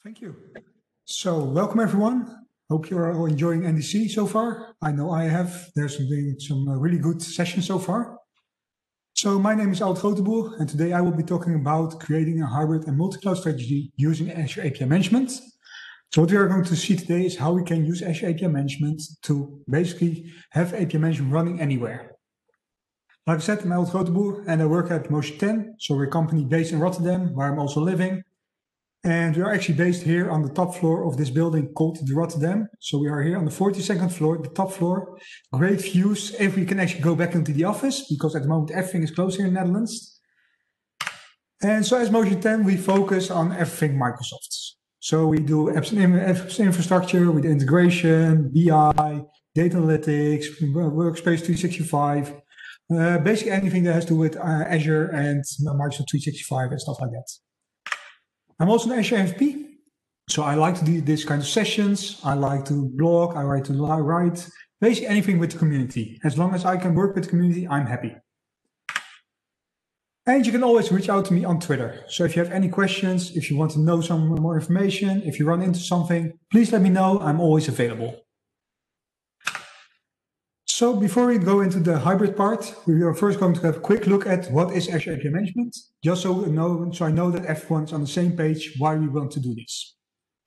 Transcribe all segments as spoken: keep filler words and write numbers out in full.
Thank you. So welcome everyone. Hope you're all enjoying N D C so far. I know I have. There's been some uh, really good sessions so far. So my name is Alt Groteboer, and today I will be talking about creating a hybrid and multi-cloud strategy using Azure A P I Management. So what we are going to see today is how we can use Azure A P I Management to basically have A P I Management running anywhere. Like I said, I'm Alt Groteboer, and I work at Motion ten. So we're a company based in Rotterdam, where I'm also living. And we are actually based here on the top floor of this building called the Rotterdam. So we are here on the forty-second floor, the top floor. Great views if we can actually go back into the office, because at the moment everything is closed here in the Netherlands. And so as Motion ten, we focus on everything Microsoft. So we do apps and apps infrastructure, we do integration, B I, data analytics, Workspace three sixty-five, uh, basically anything that has to do with uh, Azure and Microsoft three sixty-five and stuff like that. I'm also an Azure M V P, so I like to do this kind of sessions. I like to blog, I like to write, basically anything with the community. As long as I can work with the community, I'm happy. And you can always reach out to me on Twitter. So if you have any questions, if you want to know some more information, if you run into something, please let me know. I'm always available. So before we go into the hybrid part, we are first going to have a quick look at what is Azure A P I Management, just so, know, so I know that everyone's on the same page why we want to do this.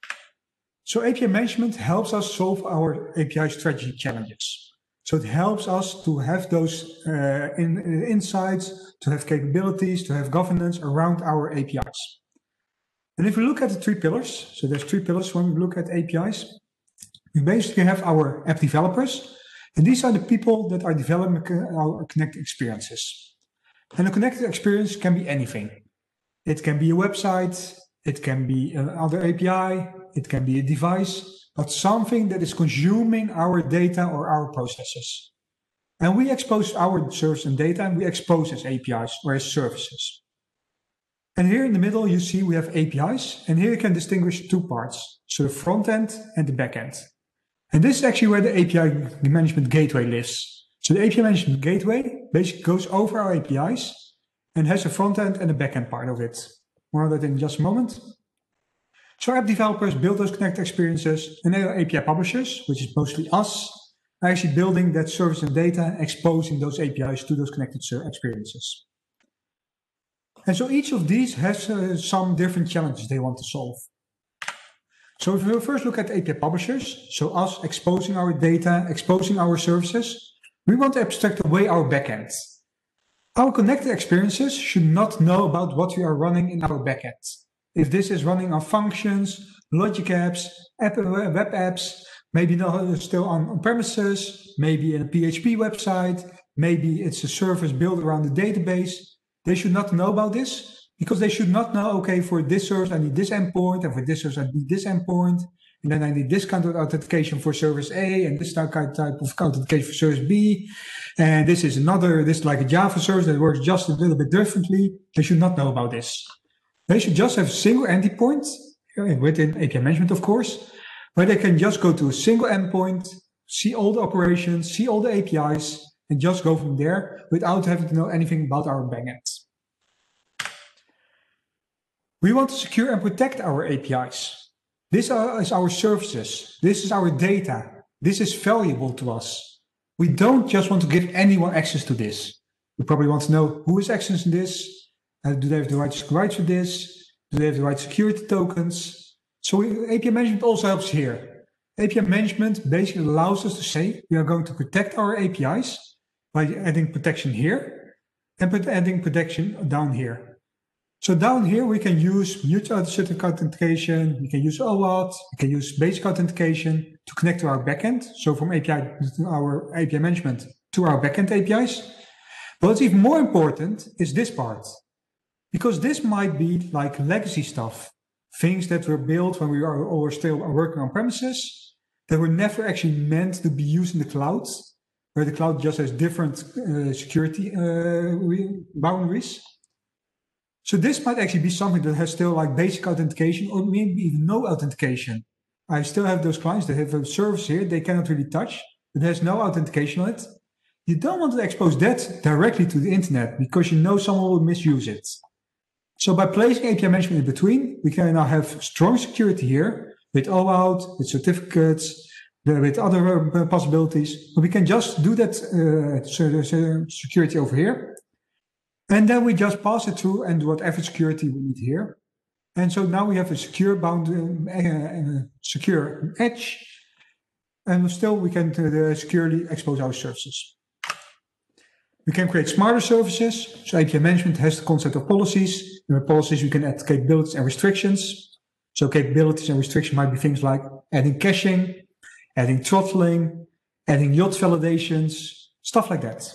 So A P I Management helps us solve our A P I strategy challenges. So it helps us to have those uh, in, in insights, to have capabilities, to have governance around our A P Is. And if we look at the three pillars, so there's three pillars when we look at A P Is, we basically have our app developers. And these are the people that are developing our connected experiences. And a connected experience can be anything. It can be a website, it can be another A P I, it can be a device, but something that is consuming our data or our processes. And we expose our service and data, and we expose as A P Is or as services. And here in the middle, you see we have A P Is, and here you can distinguish two parts. So the front end and the back end. And this is actually where the A P I Management Gateway lives. So the A P I Management Gateway basically goes over our A P Is and has a front end and a back end part of it. More on that in just a moment. So app developers build those connected experiences, and A P I publishers, which is mostly us, are actually building that service and data, exposing those A P Is to those connected experiences. And so each of these has uh, some different challenges they want to solve. So if we first look at A P I publishers, so us exposing our data, exposing our services, we want to abstract away our backend. Our connected experiences should not know about what we are running in our backend. If this is running on functions, logic apps, app, web apps, maybe not still on, on premises, maybe in a P H P website, maybe it's a service built around the database, they should not know about this. Because they should not know, okay, for this service, I need this endpoint, and for this service, I need this endpoint, and then I need this kind of authentication for service A, and this type of authentication for service B, and this is another, this is like a Java service that works just a little bit differently. They should not know about this. They should just have a single endpoint, within A P I Management, of course, where they can just go to a single endpoint, see all the operations, see all the A P Is, and just go from there without having to know anything about our backend. We want to secure and protect our A P Is. This is our services. This is our data. This is valuable to us. We don't just want to give anyone access to this. We probably want to know who is accessing this. Uh, do they have the right rights for this? Do they have the right security tokens? So we, A P I Management also helps here. A P I Management basically allows us to say we are going to protect our A P Is by adding protection here and adding protection down here. So down here, we can use mutual authentication, we can use OAuth, we can use basic authentication to connect to our backend. So from A P I, our A P I management to our backend A P Is. But what's even more important is this part, because this might be like legacy stuff, things that were built when we are or still working on premises that were never actually meant to be used in the cloud, where the cloud just has different uh, security uh, boundaries. So this might actually be something that has still like basic authentication or maybe even no authentication. I still have those clients that have a service here they cannot really touch, but there's no authentication on it. You don't want to expose that directly to the internet because you know someone will misuse it. So by placing A P I management in between, we can now have strong security here with OAuth, with certificates, with other uh, possibilities. But we can just do that uh, security over here. And then we just pass it through and do whatever security we need here. And so now we have a secure bound, uh, uh, secure edge. And still we can uh, securely expose our services. We can create smarter services. So A P I management has the concept of policies. In policies, we can add capabilities and restrictions. So capabilities and restrictions might be things like adding caching, adding throttling, adding yacht validations, stuff like that.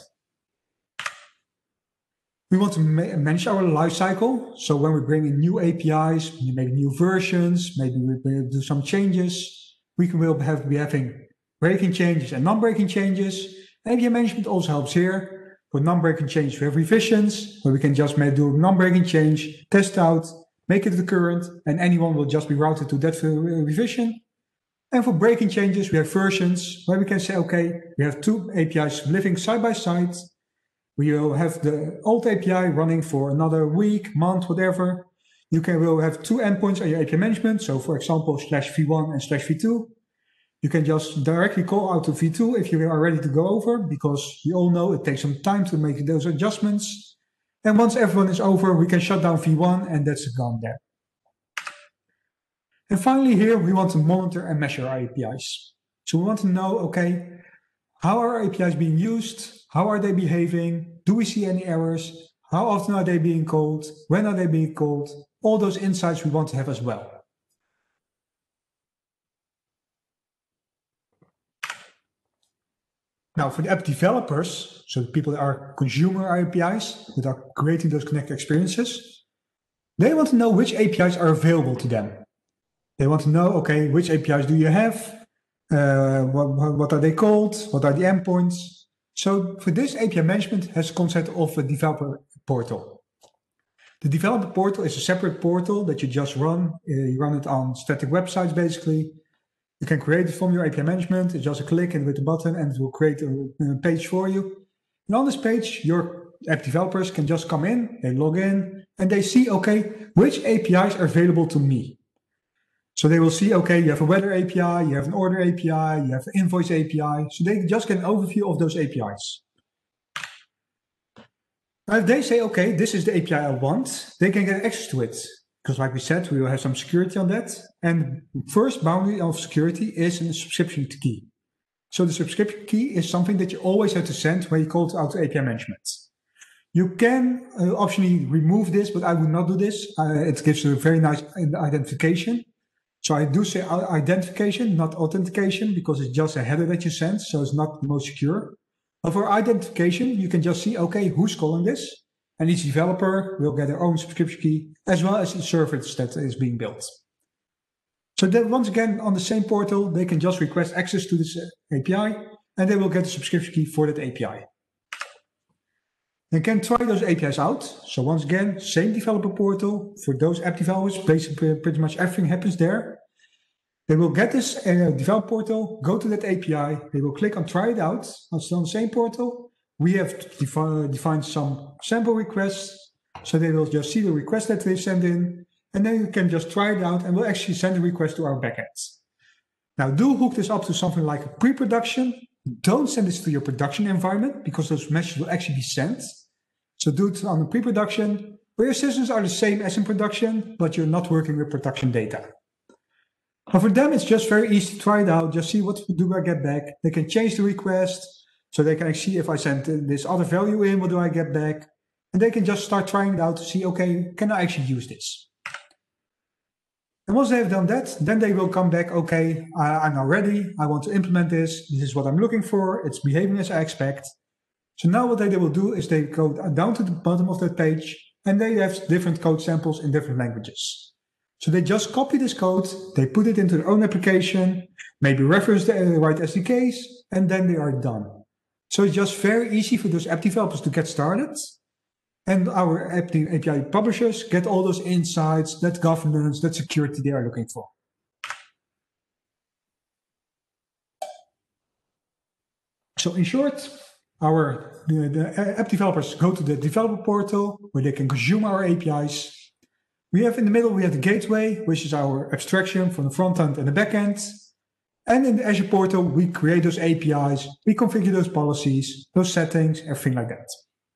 We want to ma manage our lifecycle. So when we bring in new A P Is, maybe new versions, maybe we do some changes, we can will have be having breaking changes and non-breaking changes. A P I management also helps here. For non-breaking changes, we have revisions, where we can just do a non-breaking change, test out, make it the current, and anyone will just be routed to that revision. And for breaking changes, we have versions, where we can say, okay, we have two A P Is living side by side. We will have the old A P I running for another week, month, whatever. You can will have two endpoints on your A P I management. So for example, slash v one and slash v two. You can just directly call out to v two if you are ready to go over, because we all know it takes some time to make those adjustments. And once everyone is over, we can shut down v one and that's gone there. And finally here, we want to monitor and measure our A P Is. So we want to know, okay, how are our A P Is being used? How are they behaving? Do we see any errors? How often are they being called? When are they being called? All those insights we want to have as well. Now for the app developers, so the people that are consuming our A P Is, that are creating those connected experiences, they want to know which A P Is are available to them. They want to know, okay, which A P Is do you have? Uh, what, what are they called? What are the endpoints? So for this, A P I management has the concept of a developer portal. The developer portal is a separate portal that you just run. Uh, you run it on static websites, basically. You can create it from your A P I management. It's just a click and with a button and it will create a, a page for you. And on this page, your app developers can just come in, they log in, and they see, okay, which A P Is are available to me. So they will see, okay, you have a weather A P I, you have an order A P I, you have an invoice A P I. So they just get an overview of those A P Is. Now, if they say, okay, this is the A P I I want, they can get access to it. Because like we said, we will have some security on that. And first boundary of security is a subscription key. So the subscription key is something that you always have to send when you call it out to A P I management. You can uh, optionally remove this, but I would not do this. Uh, it gives a very nice identification. So I do say identification, not authentication, because it's just a header that you send. So it's not the most secure. But for identification, you can just see, okay, who's calling this? And each developer will get their own subscription key, as well as the service that is being built. So then once again, on the same portal, they can just request access to this A P I, and they will get a subscription key for that A P I. They can try those A P Is out. So once again, same developer portal. For those app developers, basically pretty much everything happens there. They will get this uh, developer portal, go to that A P I, they will click on try it out. It's on the same portal. We have defi defined some sample requests, so they will just see the request that they send in, and then you can just try it out and we'll actually send a request to our backend. Now do hook this up to something like pre-production. Don't send this to your production environment because those messages will actually be sent. So do it on the pre-production where your systems are the same as in production, but you're not working with production data. But for them, it's just very easy to try it out. Just see what do I get back. They can change the request. So they can actually see if I send this other value in, what do I get back? And they can just start trying it out to see, okay, can I actually use this? And once they have done that, then they will come back, okay, I'm now ready. I want to implement this. This is what I'm looking for. It's behaving as I expect. So now what they will do is they go down to the bottom of that page and they have different code samples in different languages. So they just copy this code, they put it into their own application, maybe reference the right S D Ks, and then they are done. So it's just very easy for those app developers to get started. And our app A P I publishers get all those insights, that governance, that security they are looking for. So in short, our the, the app developers go to the developer portal where they can consume our A P Is. We have in the middle, we have the gateway, which is our abstraction from the front end and the back end. And in the Azure portal, we create those A P Is, we configure those policies, those settings, everything like that.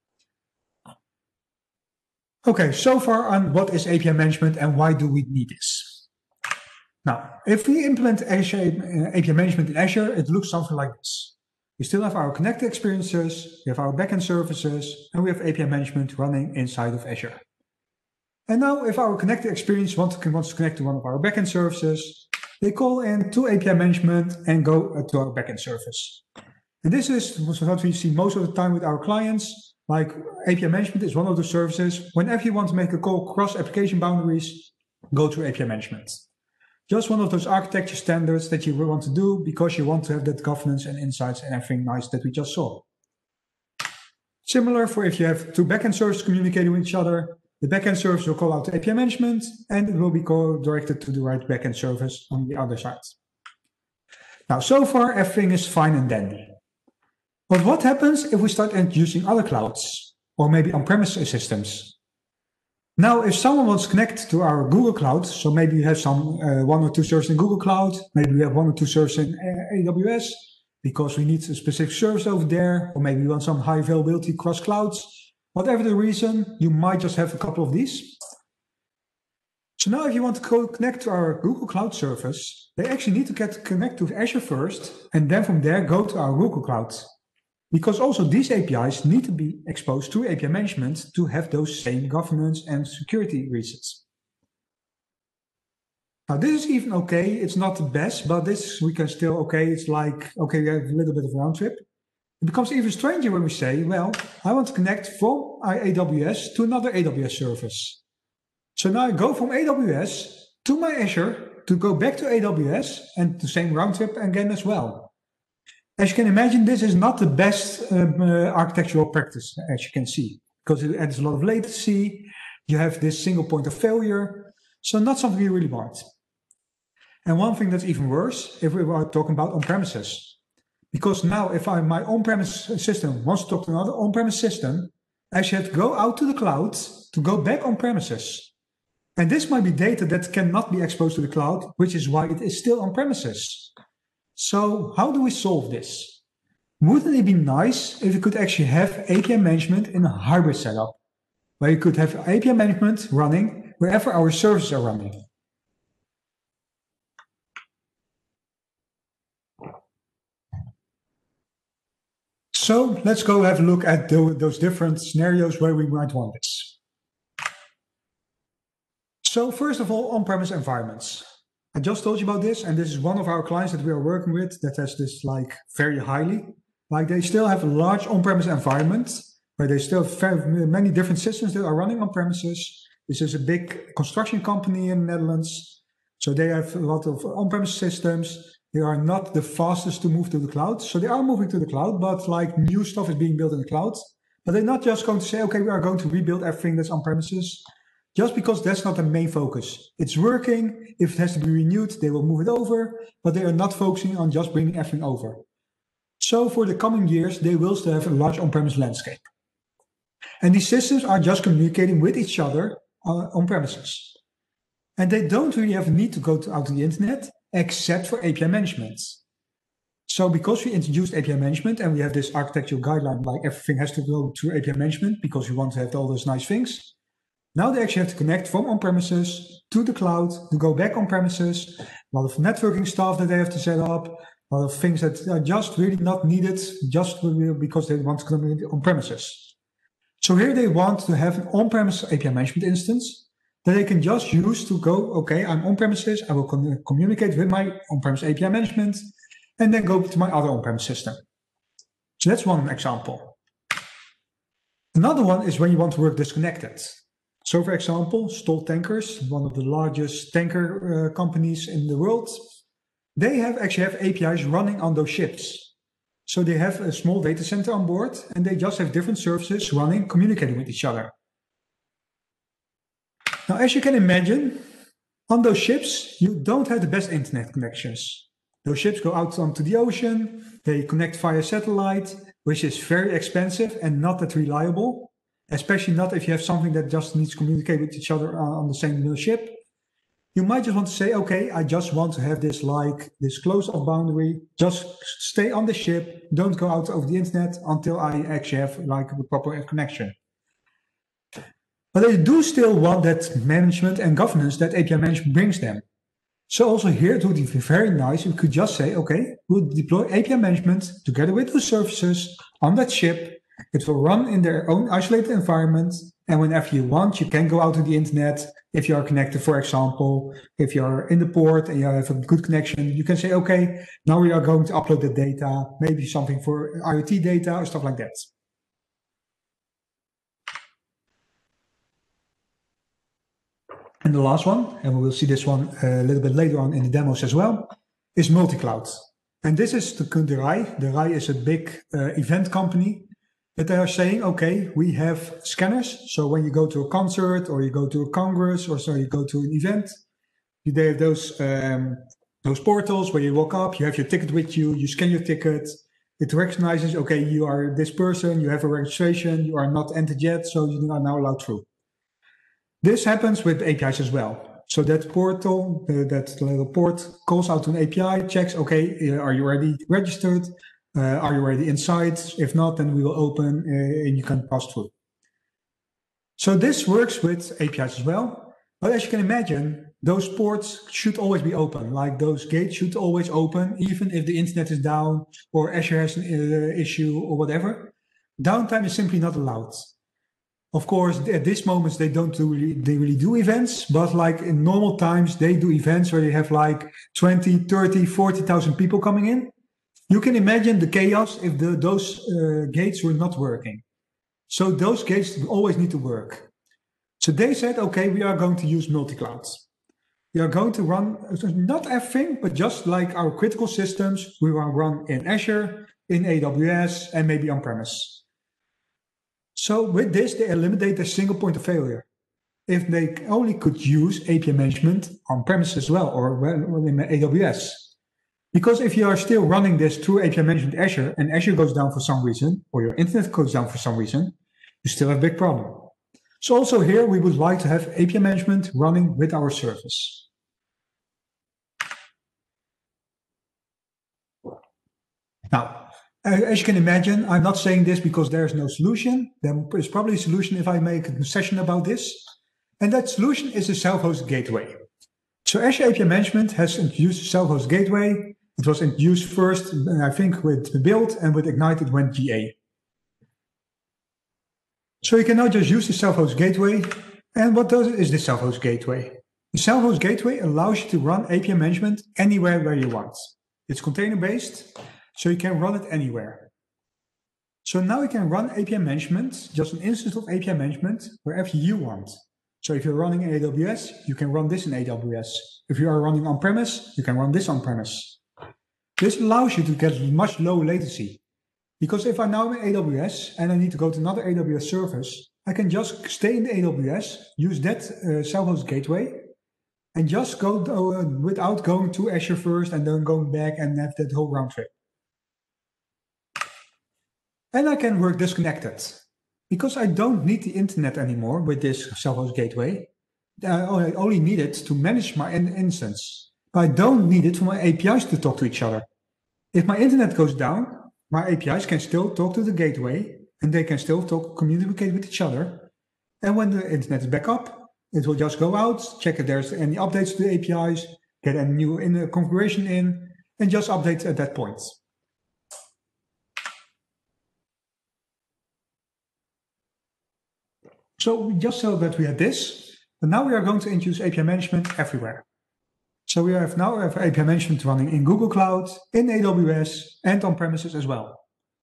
Okay, so far on what is A P I management and why do we need this? Now, if we implement Azure, A P I management in Azure, it looks something like this. We still have our connected experiences, we have our backend services, and we have A P I management running inside of Azure. And now if our connected experience wants to, wants to connect to one of our backend services, they call in to A P I management and go to our backend service. And this is what we see most of the time with our clients. Like A P I management is one of the services. Whenever you want to make a call across application boundaries, go to A P I management. Just one of those architecture standards that you want to do because you want to have that governance and insights and everything nice that we just saw. Similar for if you have two backend services communicating with each other, the backend service will call out to A P I management and it will be directed to the right backend service on the other side. Now, so far, everything is fine and dandy. But what happens if we start using other clouds or maybe on-premise systems? Now, if someone wants to connect to our Google Cloud, so maybe you have some uh, one or two servers in Google Cloud, maybe we have one or two servers in uh, A W S because we need a specific service over there, or maybe we want some high availability across clouds. Whatever the reason, you might just have a couple of these. So now if you want to co connect to our Google Cloud service, they actually need to get connect to Azure first, and then from there go to our Google Cloud. Because also these A P Is need to be exposed to A P I management to have those same governance and security reasons. Now this is even okay, it's not the best, but this we can still, okay, it's like, okay, we have a little bit of a round trip. It becomes even stranger when we say, well, I want to connect from A W S to another A W S service. So now I go from A W S to my Azure to go back to A W S and the same round trip again as well. As you can imagine, this is not the best um, uh, architectural practice, as you can see, because it adds a lot of latency. You have this single point of failure. So not something we really want. And one thing that's even worse, if we are talking about on-premises. Because now if I, my on-premise system wants to talk to another on-premise system, I should have to go out to the cloud to go back on-premises. And this might be data that cannot be exposed to the cloud, which is why it is still on-premises. So how do we solve this? Wouldn't it be nice if you could actually have A P I management in a hybrid setup, where you could have A P I management running wherever our services are running? So let's go have a look at those different scenarios where we might want this. So first of all, on-premise environments. I just told you about this, and this is one of our clients that we are working with that has this like very highly. Like they still have a large on-premise environment where they still have very many different systems that are running on premises. This is a big construction company in the Netherlands. So they have a lot of on-premise systems. They are not the fastest to move to the cloud. So they are moving to the cloud, but like new stuff is being built in the cloud. But they're not just going to say, okay, we are going to rebuild everything that's on premises. Just because that's not the main focus. It's working. If it has to be renewed, they will move it over, but they are not focusing on just bringing everything over. So for the coming years, they will still have a large on-premise landscape. And these systems are just communicating with each other uh, on premises. And they don't really have a need to go to, out to the internet, except for A P I management. So because we introduced A P I management and we have this architectural guideline, like everything has to go through A P I management because we want to have all those nice things. Now they actually have to connect from on-premises to the cloud, to go back on-premises, a lot of networking stuff that they have to set up, a lot of things that are just really not needed, just because they want to come on-premises. So here they want to have an on-premise A P I management instance that they can just use to go, okay, I'm on-premises, I will com communicate with my on-premise A P I management, and then go to my other on-premise system. So that's one example. Another one is when you want to work disconnected. So for example, Stolt Tankers, one of the largest tanker uh, companies in the world, they have actually have A P Is running on those ships. So they have a small data center on board and they just have different services running, communicating with each other. Now, as you can imagine, on those ships, you don't have the best internet connections. Those ships go out onto the ocean, they connect via satellite, which is very expensive and not that reliable. especially not if you have something that just needs to communicate with each other on the same ship. You might just want to say, okay, I just want to have this like this closed off boundary, just stay on the ship, don't go out over the internet until I actually have like a proper connection. But they do still want that management and governance that A P I management brings them. So also here it would be very nice if we could just say, okay, we'll deploy A P I management together with the services on that ship. It will run in their own isolated environment. And whenever you want, you can go out to the internet. If you are connected, for example, if you are in the port and you have a good connection, you can say, okay, now we are going to upload the data, maybe something for IoT data or stuff like that. And the last one, and we will see this one a little bit later on in the demos as well, is multi-cloud. And this is the, the R I. The R I is a big uh, event company that they are saying, okay, we have scanners. So when you go to a concert or you go to a congress or so you go to an event, they have those, um, those portals where you walk up, you have your ticket with you, you scan your ticket. It recognizes, okay, you are this person, you have a registration, you are not entered yet, so you are now allowed through. This happens with A P Is as well. So that portal, uh, that little port calls out to an A P I, checks, okay, are you already registered? Uh, are you already inside? If not, then we will open uh, and you can pass through. So this works with A P Is as well. But as you can imagine, those ports should always be open. Like those gates should always open, even if the internet is down or Azure has an uh, issue or whatever. Downtime is simply not allowed. Of course, at this moment, they don't do really, they really do events, but like in normal times, they do events where they have like twenty, thirty, forty thousand people coming in. You can imagine the chaos if the, those uh, gates were not working. So those gates always need to work. So they said, okay, we are going to use multi-clouds. We are going to run, not everything, but just like our critical systems, we will run in Azure, in A W S, and maybe on-premise. So with this, they eliminate the single point of failure. If they only could use A P I management on-premise as well, or in A W S. Because if you are still running this through A P I management Azure and Azure goes down for some reason, or your internet goes down for some reason, you still have a big problem. So also here, we would like to have A P I management running with our service. Now, as you can imagine, I'm not saying this because there is no solution. There is probably a solution if I make a session about this. And that solution is a self-hosted gateway. So Azure A P I Management has introduced a self-hosted gateway. It was introduced first, I think, with Build, and with Ignite it went G A. So you can now just use the self-hosted gateway. And what does is the self-hosted gateway? The self-hosted gateway allows you to run A P I management anywhere where you want. It's container-based, so you can run it anywhere. So now you can run A P I management, just an instance of A P I management, wherever you want. So if you're running in A W S, you can run this in A W S. If you are running on-premise, you can run this on-premise. This allows you to get much lower latency. Because if I'm now in A W S and I need to go to another A W S service, I can just stay in the A W S, use that uh, self-hosted gateway, and just go uh, without going to Azure first and then going back and have that whole round trip. And I can work disconnected. Because I don't need the internet anymore with this self-hosted gateway. I only need it to manage my instance. But I don't need it for my A P Is to talk to each other. If my internet goes down, my A P Is can still talk to the gateway and they can still talk, communicate with each other. And when the internet is back up, it will just go out, check if there's any updates to the A P Is, get a new in the configuration in, and just update at that point. So we just saw that we had this, but now we are going to introduce A P I management everywhere. So we have now have A P I management running in Google Cloud, in A W S, and on premises as well.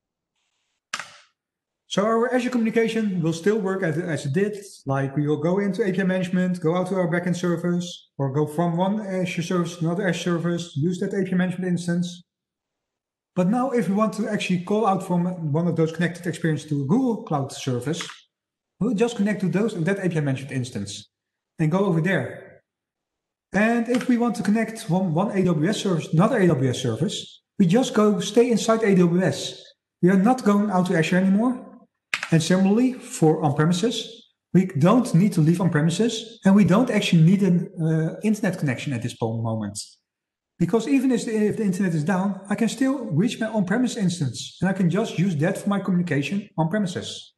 So our Azure communication will still work as, as it did, like we will go into A P I management, go out to our backend service, or go from one Azure service to another Azure service, use that A P I management instance. But now if we want to actually call out from one of those connected experiences to a Google Cloud service, we'll just connect to those in that A P I management instance and go over there. And if we want to connect from one A W S service to another A W S service, we just go stay inside A W S. We are not going out to Azure anymore. And similarly, for on-premises, we don't need to leave on-premises, and we don't actually need an uh, internet connection at this moment. Because even if the, if the internet is down, I can still reach my on-premise instance, and I can just use that for my communication on-premises.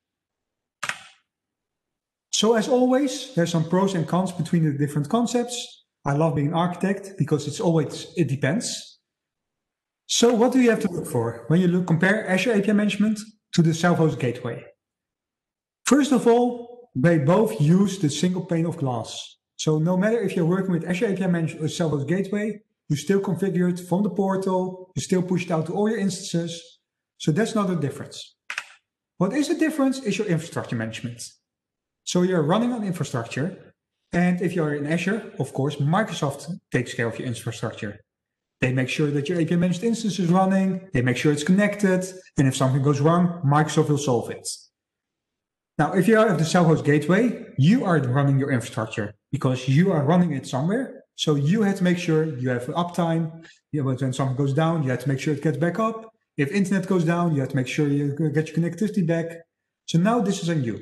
So as always, there's some pros and cons between the different concepts. I love being an architect because it's always, it depends. So what do you have to look for when you look, compare Azure A P I Management to the Self-Hosted Gateway? First of all, they both use the single pane of glass. So no matter if you're working with Azure A P I Management or Self-Hosted Gateway, you still configure it from the portal, you still push it out to all your instances. So that's not a difference. What is a difference is your infrastructure management. So you're running on infrastructure, and if you're in Azure, of course, Microsoft takes care of your infrastructure. They make sure that your A P I managed instance is running, they make sure it's connected, and if something goes wrong, Microsoft will solve it. Now, if you are at the Self-Hosted Gateway, you are running your infrastructure because you are running it somewhere. So you have to make sure you have uptime. You know, when something goes down, you have to make sure it gets back up. If internet goes down, you have to make sure you get your connectivity back. So now this is on you.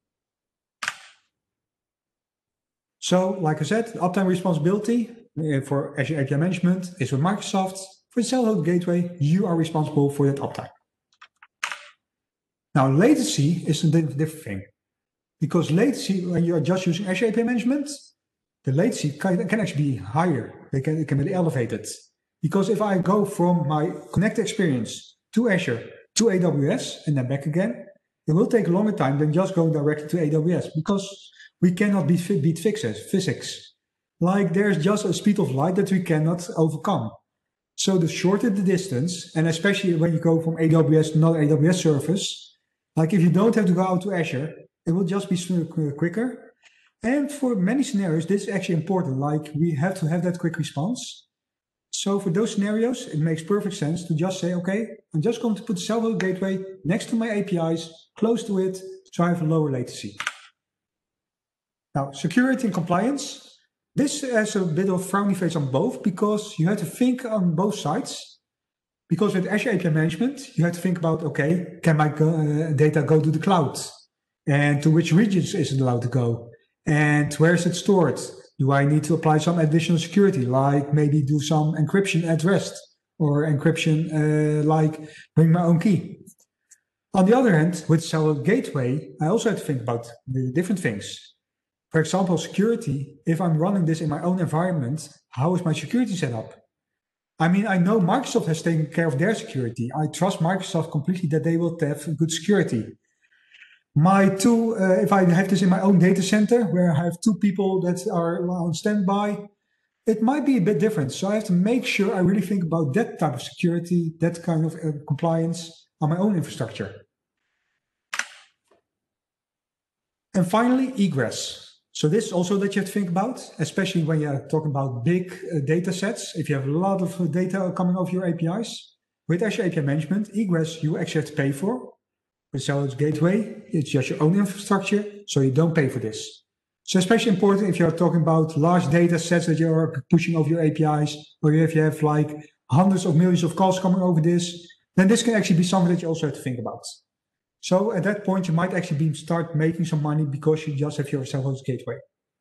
So, like I said, uptime responsibility for Azure A P I Management is with Microsoft. For the Self-Hosted Gateway, you are responsible for that uptime. Now, latency is a different thing. Because latency, when you are just using Azure A P I Management, the latency can, can actually be higher. They can, it can be elevated. Because if I go from my connected experience to Azure to A W S and then back again, it will take a longer time than just going directly to A W S because we cannot beat, beat fixes, physics. Like there's just a speed of light that we cannot overcome. So the shorter the distance, and especially when you go from A W S to another A W S service, like if you don't have to go out to Azure, it will just be quicker. And for many scenarios, this is actually important. Like we have to have that quick response. So for those scenarios, it makes perfect sense to just say, okay, I'm just going to put the Self-Hosted Gateway next to my A P Is, close to it, so I have a lower latency. Now, security and compliance. This has a bit of frowny face on both because you have to think on both sides. Because with Azure A P I Management, you have to think about, okay, can my uh, data go to the cloud? And to which regions is it allowed to go? And where is it stored? Do I need to apply some additional security, like maybe do some encryption at rest or encryption uh, like bring my own key? On the other hand, with Self-Hosted Gateway, I also have to think about the different things. For example, security. If I'm running this in my own environment, how is my security set up? I mean, I know Microsoft has taken care of their security. I trust Microsoft completely that they will have good security. My two, uh, if I have this in my own data center where I have two people that are on standby, it might be a bit different. So I have to make sure I really think about that type of security, that kind of uh, compliance on my own infrastructure. And finally, egress. So this is also that you have to think about, especially when you're talking about big uh, data sets. If you have a lot of data coming over your A P Is, with Azure A P I Management, egress you actually have to pay for. With Self-Hosted Gateway, it's just your own infrastructure, so you don't pay for this. So especially important if you're talking about large data sets that you're pushing over your A P Is, or if you have like hundreds of millions of calls coming over this, then this can actually be something that you also have to think about. So at that point, you might actually be start making some money because you just have your Self-Hosted Gateway.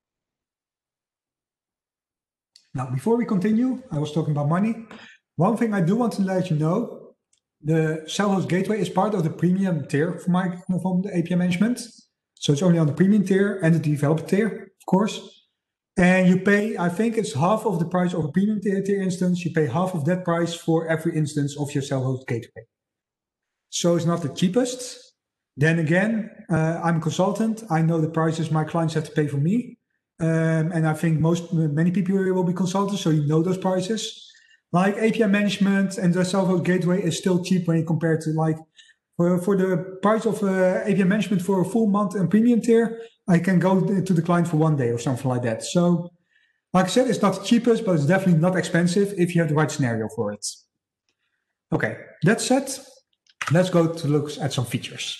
Now, before we continue, I was talking about money. One thing I do want to let you know, the Self-Hosted Gateway is part of the premium tier for my, from the A P I Management. So it's only on the premium tier and the developer tier, of course. And you pay, I think it's half of the price of a premium tier, tier instance. You pay half of that price for every instance of your Self-Hosted Gateway. So it's not the cheapest. Then again, uh, I'm a consultant. I know the prices my clients have to pay for me. Um, and I think most, many people here will be consultants, so you know those prices. Like A P I Management and the Self-Hosted Gateway is still cheap when you compare to like, for, for the price of uh, A P I Management for a full month and premium tier, I can go to the client for one day or something like that. So, like I said, it's not the cheapest, but it's definitely not expensive if you have the right scenario for it. Okay, that said, let's go to look at some features.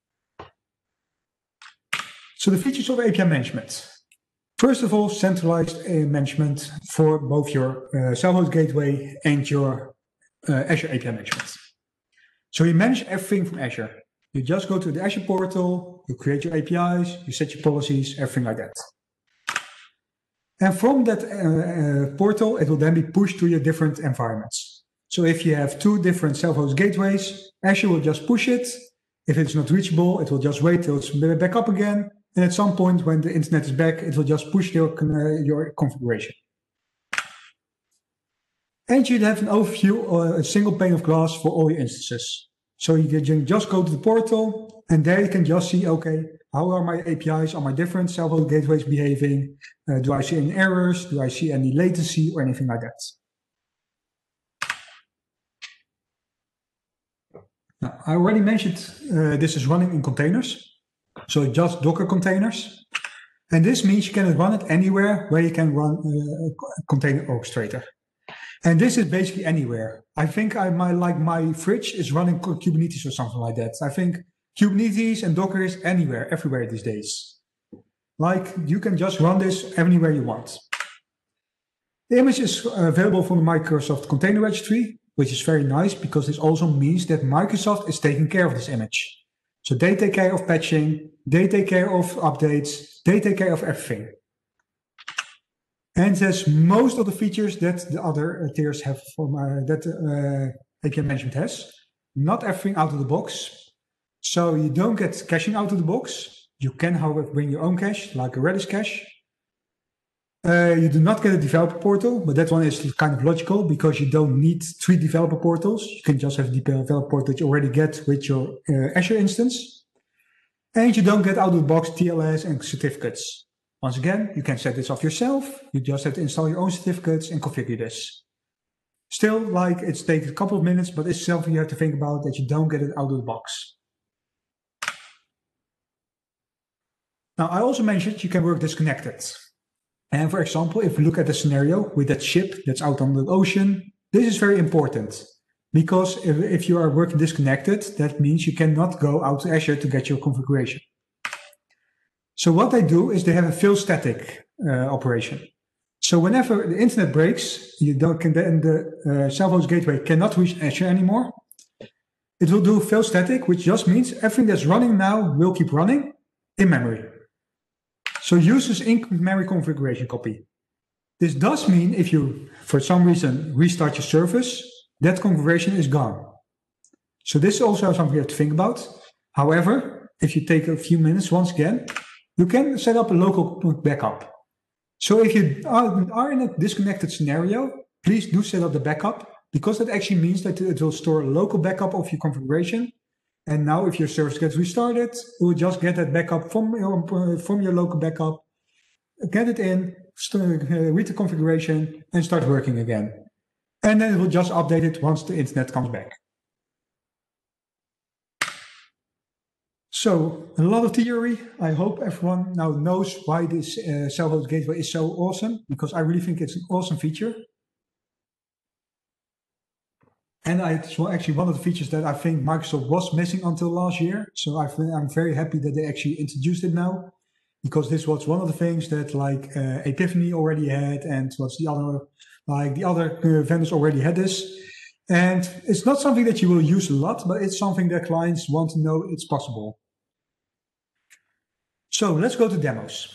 So the features of A P I Management. First of all, centralized uh, management for both your uh, Self-Hosted Gateway and your uh, Azure A P I Management. So you manage everything from Azure. You just go to the Azure portal, you create your A P Is, you set your policies, everything like that. And from that uh, uh, portal, it will then be pushed to your different environments. So if you have two different self-hosted gateways, Azure will just push it. If it's not reachable, it will just wait till it's back up again. And at some point when the internet is back, it will just push your, uh, your configuration. And you have an overview or a single pane of glass for all your instances. So you can just go to the portal and there you can just see, okay, how are my A P Is, are my different self-hosted gateways behaving? Uh, do I see any errors? Do I see any latency or anything like that? Now, I already mentioned uh, this is running in containers. So just Docker containers. And this means you can run it anywhere where you can run a container orchestrator. And this is basically anywhere. I think I might like my fridge is running Kubernetes or something like that. I think Kubernetes and Docker is anywhere, everywhere these days. Like you can just run this anywhere you want. The image is available from the Microsoft Container Registry, which is very nice because this also means that Microsoft is taking care of this image. So they take care of patching, they take care of updates, they take care of everything. And there's most of the features that the other tiers have from uh, that uh, A P I management has. Not everything out of the box. So you don't get caching out of the box. You can, however, bring your own cache, like a Redis cache. Uh, you do not get a developer portal, but that one is kind of logical because you don't need three developer portals. You can just have the developer portal that you already get with your uh, Azure instance. And you don't get out of the box T L S and certificates. Once again, you can set this off yourself. You just have to install your own certificates and configure this. Still, like it's taken a couple of minutes, but it's something you have to think about that you don't get it out of the box. Now, I also mentioned you can work disconnected. And for example, if we look at the scenario with that ship that's out on the ocean, this is very important. Because if, if you are working disconnected, that means you cannot go out to Azure to get your configuration. So what they do is they have a fail static uh, operation. So whenever the internet breaks, you don't can then the uh, self-hosted gateway cannot reach Azure anymore. It will do fail static, which just means everything that's running now will keep running in memory. So uses in-memory configuration copy. This does mean if you, for some reason, restart your service, that configuration is gone. So this is also something you have to think about. However, if you take a few minutes once again, you can set up a local backup. So if you are in a disconnected scenario, please do set up the backup because that actually means that it will store a local backup of your configuration. And now if your service gets restarted, it will just get that backup from your, from your local backup, get it in, read the configuration and start working again. And then it will just update it once the internet comes back. So a lot of theory. I hope everyone now knows why this uh, self-hosted gateway is so awesome, because I really think it's an awesome feature. And I, it's actually one of the features that I think Microsoft was missing until last year. So I, I'm very happy that they actually introduced it now, because this was one of the things that like uh, Epiphany already had, and what's the other, like the other uh, vendors already had this. And it's not something that you will use a lot, but it's something that clients want to know it's possible. So let's go to demos.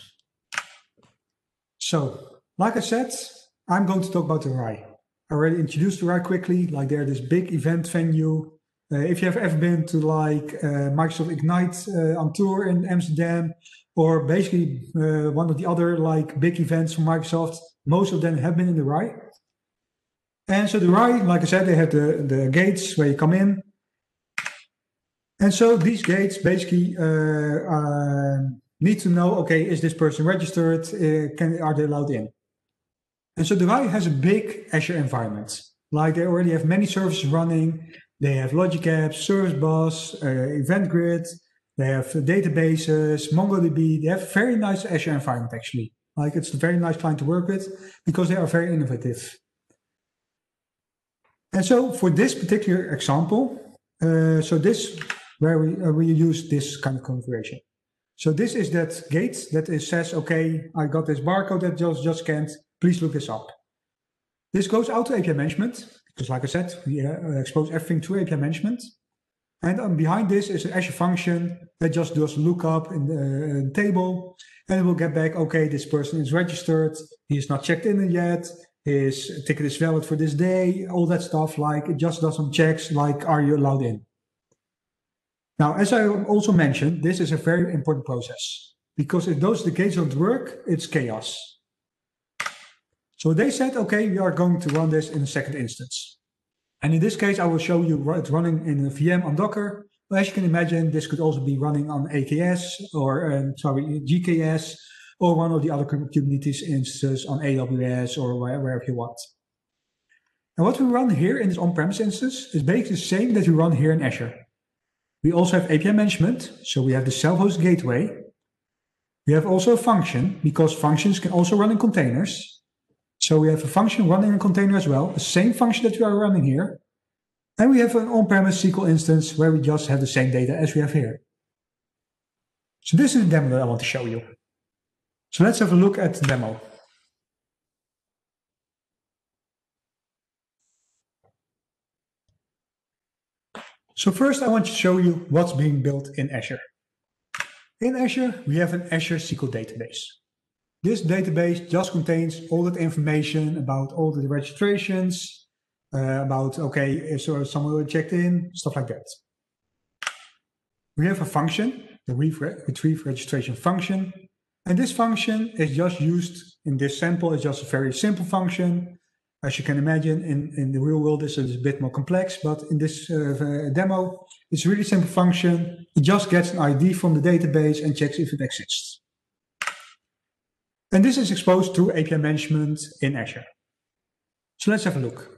So, like I said, I'm going to talk about the R I. I already introduced the R I quickly, like they're this big event venue. Uh, if you have ever been to like uh, Microsoft Ignite uh, on tour in Amsterdam, or basically uh, one of the other like big events from Microsoft, most of them have been in the R I. And so the R I, like I said, they have the, the gates where you come in. And so these gates basically uh, uh, need to know, okay, is this person registered? Uh, can, are they allowed in? And so the R I has a big Azure environment. Like they already have many services running. They have Logic Apps, Service Bus, uh, Event Grid. They have databases, MongoDB. They have a very nice Azure environment, actually. Like it's a very nice client to work with because they are very innovative. And so for this particular example, uh, so this where we, uh, we use this kind of configuration. So this is that gate that is, says, okay, I got this barcode that just, just scanned. Please look this up. This goes out to A P I management because, like I said, we uh, expose everything to A P I management. And um, behind this is an Azure function that just does lookup in the uh, table, and it will get back, okay, this person is registered, he is not checked in yet, his ticket is valid for this day, all that stuff. Like, it just does some checks like, are you allowed in? Now, as I also mentioned, this is a very important process, because if those the gates don't work, it's chaos. So they said, okay, we are going to run this in a second instance. And in this case, I will show you it running in a V M on Docker. But as you can imagine, this could also be running on A K S or um, sorry, G K S, or one of the other Kubernetes instances on A W S or wherever you want. And what we run here in this on-premise instance is basically the same that we run here in Azure. We also have A P I management, so we have the self-host gateway. We have also a function, because functions can also run in containers. So we have a function running in a container as well, the same function that we are running here. And we have an on-premise S Q L instance where we just have the same data as we have here. So this is the demo that I want to show you. So let's have a look at the demo. So first I want to show you what's being built in Azure. In Azure, we have an Azure S Q L database. This database just contains all that information about all the registrations, uh, about, okay, if so someone checked in, stuff like that. We have a function, the retrieve registration function, and this function is just used in this sample. It's just a very simple function. As you can imagine, in, in the real world, this is a bit more complex, but in this uh, demo, it's a really simple function. It just gets an I D from the database and checks if it exists. And this is exposed to A P I management in Azure. So let's have a look.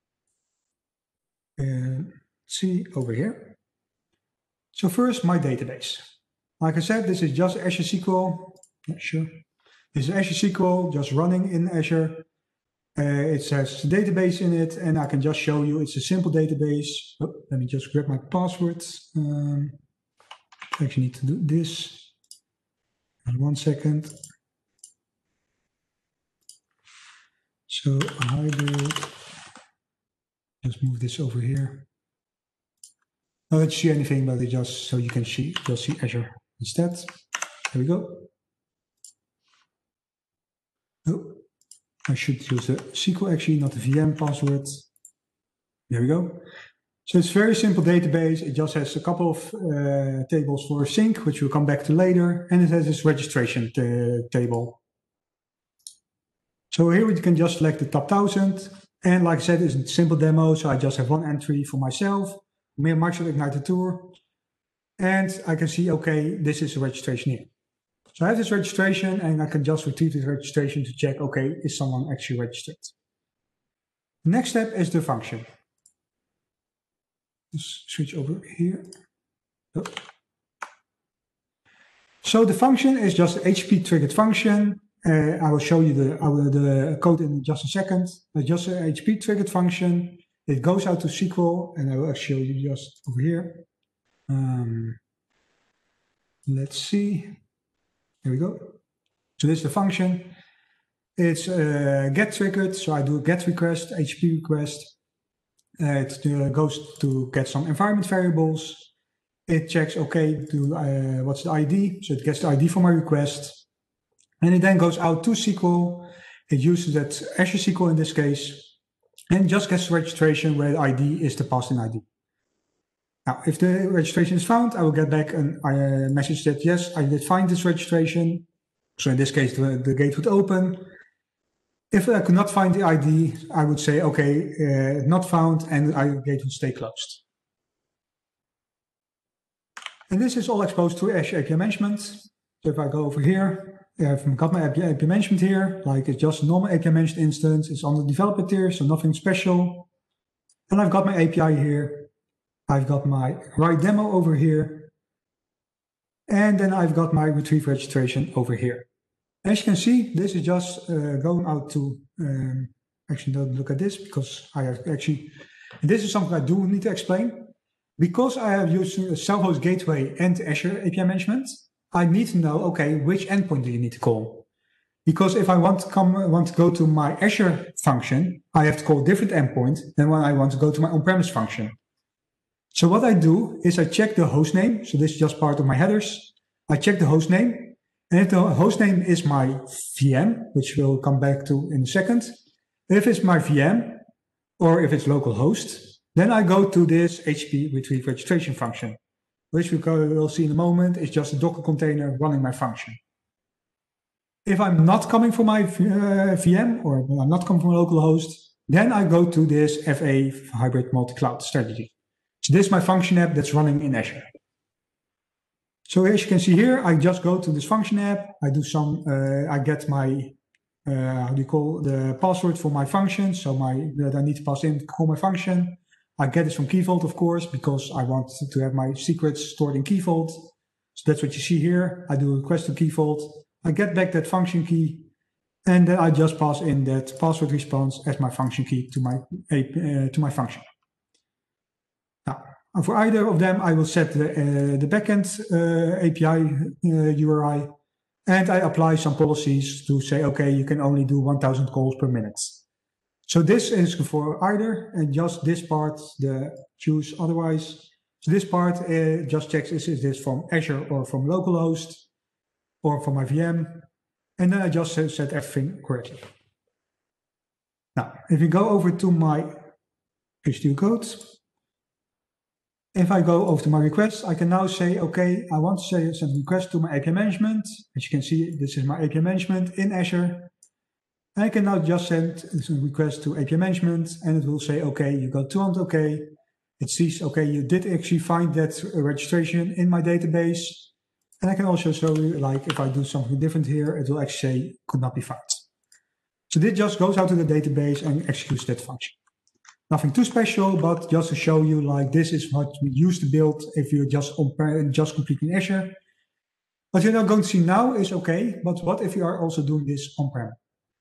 Uh, see over here. So first, my database. Like I said, this is just Azure S Q L. Yeah, sure. This is Azure S Q L just running in Azure. Uh, it has a database in it, and I can just show you it's a simple database. Oh, let me just grab my password. Um, I actually need to do this. In one second. So hybrid, just move this over here. Not that you see anything, but it just so you can see, just see Azure instead. There we go. Oh, I should use the S Q L actually, not the V M password. There we go. So it's a very simple database. It just has a couple of uh, tables for sync, which we'll come back to later, and it has this registration table. So here we can just select the top one thousand, and like I said, it's a simple demo, so I just have one entry for myself, Microsoft Igniter Tour, and I can see, okay, this is a registration here. So I have this registration, and I can just retrieve this registration to check, okay, is someone actually registered? The next step is the function. Let's switch over here. Oh. So the function is just an H T T P triggered function. Uh, I will show you the, uh, the code in just a second. It's just an H T T P triggered function. It goes out to S Q L, and I will show you just over here. Um, let's see. Here we go. So this is the function. It's uh, get triggered, so I do a get request, H T T P request. Uh, it uh, goes to get some environment variables. It checks, okay, to, uh, what's the I D? So it gets the I D for my request. And it then goes out to S Q L. It uses that Azure S Q L in this case, and just gets the registration where the I D is the passed-in I D. Now, if the registration is found, I will get back a uh, message that, yes, I did find this registration. So in this case, the, the gate would open. If I could not find the I D, I would say, okay, uh, not found, and the gate would stay closed. And this is all exposed to Azure A P I management. So if I go over here, I've got my A P I management here, like it's just a normal A P I managed instance. It's on the developer tier, so nothing special. And I've got my A P I here. I've got my write demo over here. And then I've got my retrieve registration over here. As you can see, this is just uh, going out to, um, actually don't look at this because I have actually, this is something I do need to explain. Because I have used a self-host gateway and Azure A P I management, I need to know, okay, which endpoint do you need to call? Because if I want to come, want to go to my Azure function, I have to call a different endpoint than when I want to go to my on-premise function. So what I do is I check the host name. So this is just part of my headers. I check the host name. And if the host name is my V M, which we'll come back to in a second, if it's my V M or if it's localhost, then I go to this H T T P retrieve registration function, which we will see in a moment is just a Docker container running my function. If I'm not coming from my uh, V M or I'm not coming from localhost, then I go to this F A hybrid multi-cloud strategy. So this is my function app that's running in Azure. So as you can see here, I just go to this function app. I do some, uh, I get my, uh, how do you call the password for my function. So my, that I need to pass in to call my function. I get it from Key Vault, of course, because I want to have my secrets stored in Key Vault. So that's what you see here. I do a request to Key Vault. I get back that function key, and then I just pass in that password response as my function key to my, uh, to my function. Now, for either of them, I will set the, uh, the backend uh, A P I uh, U R I, and I apply some policies to say, okay, you can only do one thousand calls per minute. So this is for either, and just this part, the choose otherwise. So this part uh, just checks, is, is this from Azure or from localhost or from my V M? And then I just set everything correctly. Now, if you go over to my H T M L code, if I go over to my request, I can now say, okay, I want to say send a request to my A P I management. As you can see, this is my A P I management in Azure. And I can now just send a request to A P I management, and it will say, okay, you got two hundred okay. It sees, okay, you did actually find that registration in my database. And I can also show you, like, if I do something different here, it will actually say could not be found. So this just goes out to the database and executes that function. Nothing too special, but just to show you, like, this is what we used to build if you're just on just completely in Azure. What you're not going to see now is okay, but what if you are also doing this on-prem?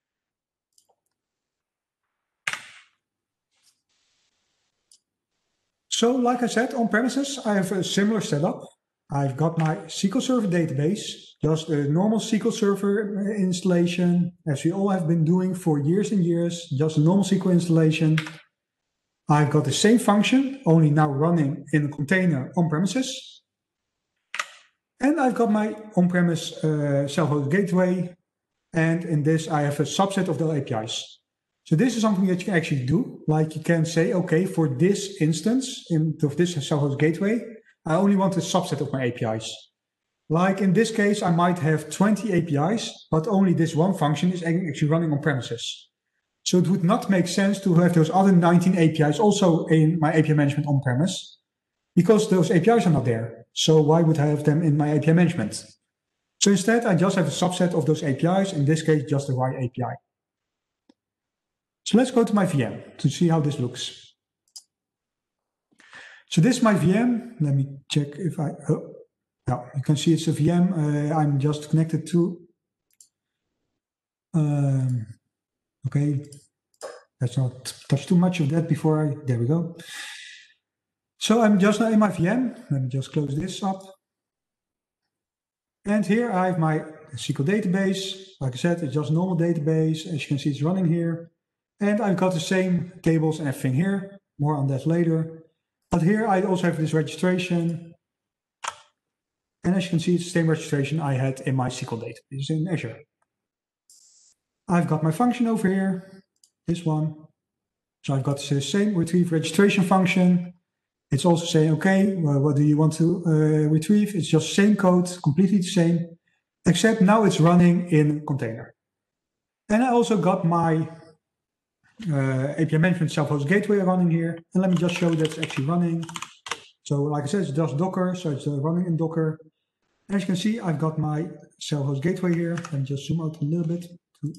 So, like I said, on premises, I have a similar setup. I've got my S Q L Server database, just a normal S Q L Server installation, as we all have been doing for years and years, just a normal S Q L installation. I've got the same function, only now running in a container on premises. And I've got my on-premise uh, self-hosted gateway. And in this, I have a subset of the A P Is. So this is something that you can actually do. Like you can say, okay, for this instance, in, of this self-hosted gateway, I only want a subset of my A P Is. Like in this case, I might have twenty A P Is, but only this one function is actually running on premises. So it would not make sense to have those other nineteen A P Is also in my A P I management on-premise, because those A P Is are not there. So why would I have them in my A P I management? So instead, I just have a subset of those A P Is, in this case, just the right A P I. So let's go to my V M to see how this looks. So this is my V M. Let me check if I, oh, no, you can see it's a V M. Uh, I'm just connected to, um, okay, let's not touch too much of that before I, there we go. So I'm just now in my V M. Let me just close this up. And here I have my S Q L database. Like I said, it's just a normal database. As you can see, it's running here. And I've got the same tables and everything here. More on that later. But here I also have this registration. And as you can see, it's the same registration I had in my S Q L database in Azure. I've got my function over here, this one. So I've got the same retrieve registration function. It's also saying, okay, well, what do you want to uh, retrieve? It's just same code, completely the same, except now it's running in container. And I also got my uh, A P I management self-hosted gateway running here. And let me just show that's actually running. So like I said, it's just Docker, so it's uh, running in Docker. As you can see, I've got my self-hosted gateway here. Let me just zoom out a little bit. To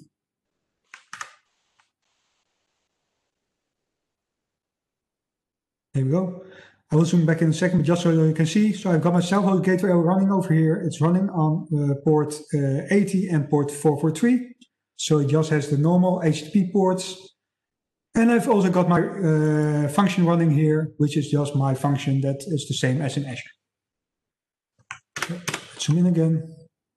There we go. I will zoom back in a second, just so you can see. So I've got my self-hosted gateway running over here. It's running on uh, port uh, eighty and port four forty-three. So it just has the normal H T T P ports. And I've also got my uh, function running here, which is just my function that is the same as in Azure. Okay, let's zoom in again.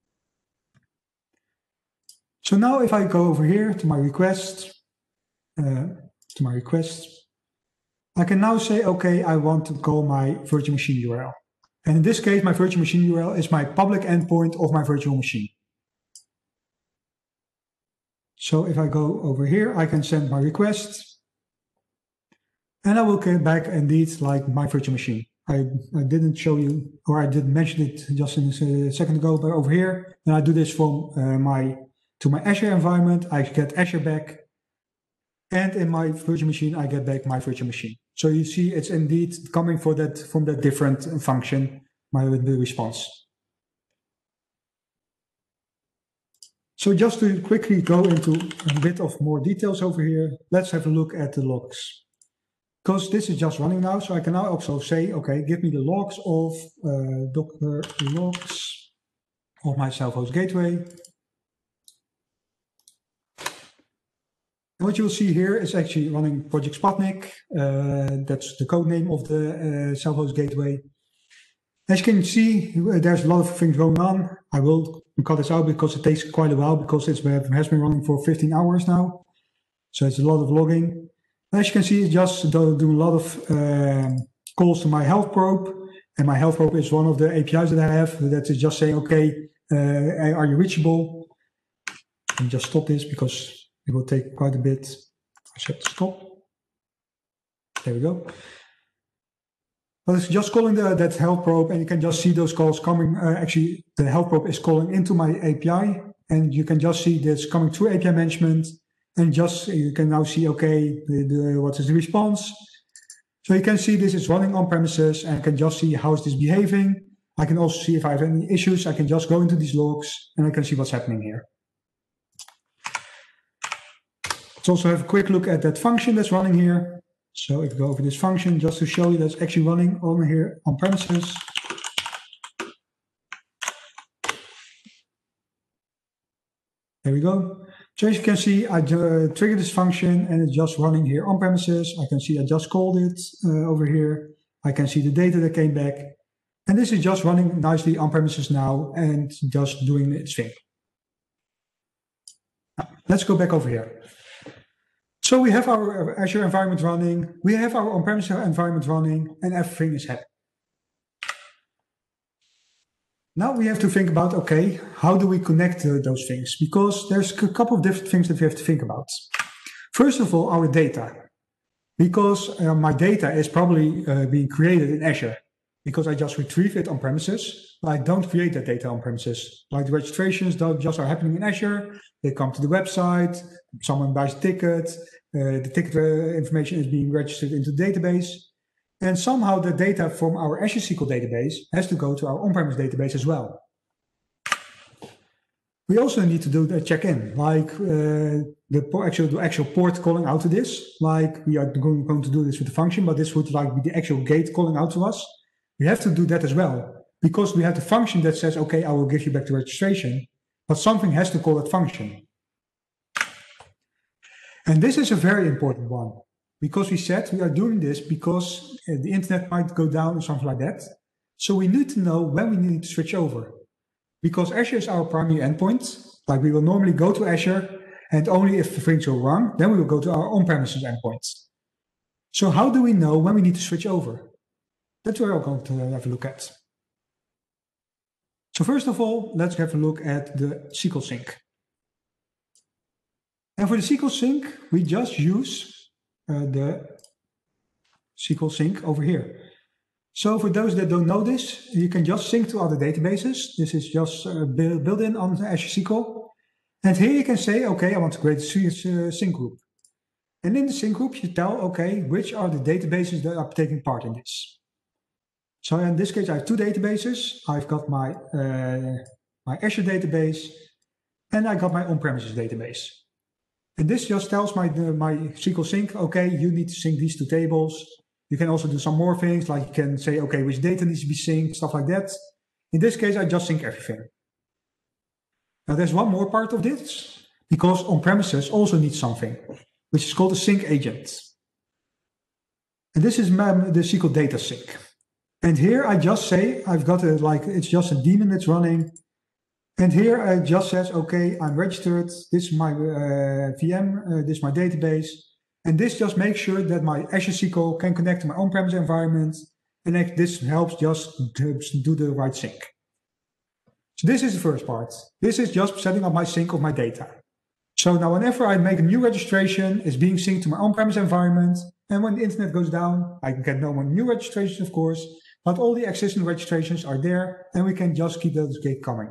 So now if I go over here to my request, uh, to my request, I can now say, okay, I want to call my virtual machine U R L. And in this case, my virtual machine U R L is my public endpoint of my virtual machine. So if I go over here, I can send my request. And I will get back indeed like my virtual machine. I, I didn't show you, or I didn't mention it just in a second ago, but over here, and I do this from uh, my to my Azure environment, I get Azure back. And in my virtual machine, I get back my virtual machine. So you see, it's indeed coming for that from that different function, my the response. So just to quickly go into a bit of more details over here, let's have a look at the logs. Because this is just running now, so I can now also say, okay, give me the logs of uh, Docker logs of my self-host gateway. And what you'll see here is actually running Project Sputnik. Uh, that's the code name of the uh, self-host gateway. As you can see, there's a lot of things going on. I will cut this out because it takes quite a while, because it has been running for fifteen hours now. So it's a lot of logging. As you can see, it's just doing a lot of uh, calls to my health probe. And my health probe is one of the A P Is that I have. That is just saying, okay, uh, are you reachable? Let me just stop this because it will take quite a bit. I said stop. There we go. But it's just calling the, that health probe, and you can just see those calls coming. Uh, actually, the health probe is calling into my A P I, and you can just see this coming through A P I management. And just you can now see, okay, the, the, what is the response? So you can see this is running on premises, and I can just see how is this behaving. I can also see if I have any issues. I can just go into these logs, and I can see what's happening here. Let's also have a quick look at that function that's running here. So if we go over this function, just to show you that's actually running on here on premises. There we go. So as you can see, I uh, triggered this function and it's just running here on premises. I can see I just called it uh, over here. I can see the data that came back. And this is just running nicely on premises now and just doing its thing. Now, let's go back over here. So we have our Azure environment running, we have our on-premises environment running, and everything is happy. Now we have to think about, okay, how do we connect uh, those things? Because there's a couple of different things that we have to think about. First of all, our data. Because uh, my data is probably uh, being created in Azure. Because I just retrieve it on premises, but I don't create that data on premises. Like the registrations don't just are happening in Azure. They come to the website, someone buys a ticket, uh, the ticket uh, information is being registered into the database. And somehow the data from our Azure S Q L database has to go to our on-premise database as well. We also need to do the check-in, like uh, the actual, the actual port calling out to this. Like we are going, going to do this with the function, but this would like be the actual gate calling out to us. We have to do that as well, because we have the function that says, okay, I will give you back the registration, but something has to call that function. And this is a very important one, because we said we are doing this because the internet might go down or something like that. So we need to know when we need to switch over. Because Azure is our primary endpoint, like we will normally go to Azure, and only if things go wrong, then we will go to our on-premises endpoint. So how do we know when we need to switch over? That's what we're going to have a look at. So first of all, let's have a look at the S Q L sync. And for the S Q L sync, we just use uh, the S Q L sync over here. So for those that don't know this, you can just sync to other databases. This is just uh, built in on Azure S Q L. And here you can say, okay, I want to create a sync group. And in the sync group, you tell, okay, which are the databases that are taking part in this. So in this case, I have two databases. I've got my, uh, my Azure database, and I got my on-premises database. And this just tells my, uh, my S Q L sync, okay, you need to sync these two tables. You can also do some more things, like you can say, okay, which data needs to be synced, stuff like that. In this case, I just sync everything. Now there's one more part of this, because on-premises also needs something, which is called a sync agent. And this is the S Q L data sync. And here I just say, I've got a, like, it's just a daemon that's running. And here it just says, okay, I'm registered. This is my uh, V M, uh, this is my database. And this just makes sure that my Azure S Q L can connect to my on-premise environment, and this helps just to do the right sync. So this is the first part. This is just setting up my sync of my data. So now whenever I make a new registration, it's being synced to my on-premise environment, and when the internet goes down, I can get no more new registrations, of course, but all the existing registrations are there, and we can just keep those gate coming.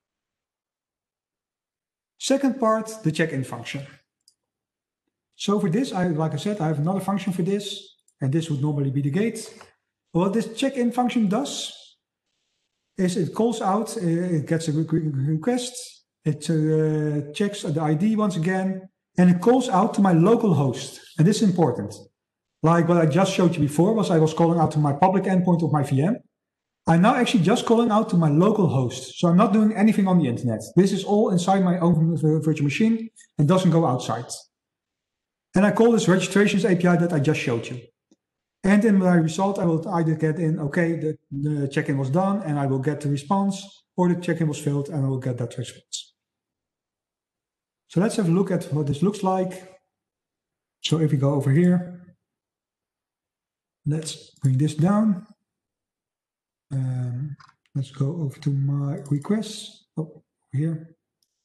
Second part, the check-in function. So for this, I, like I said, I have another function for this, and this would normally be the gate. What this check-in function does is it calls out, uh, it gets a request, it uh, checks the I D once again, and it calls out to my local host. And this is important. Like what I just showed you before was I was calling out to my public endpoint of my V M. I'm now actually just calling out to my local host. So I'm not doing anything on the internet. This is all inside my own virtual machine and doesn't go outside. And I call this registrations A P I that I just showed you. And in my result, I will either get in, okay, the, the check-in was done, and I will get the response, or the check-in was failed, and I will get that response. So let's have a look at what this looks like. So if we go over here, let's bring this down. Um, let's go over to my requests. Oh, here.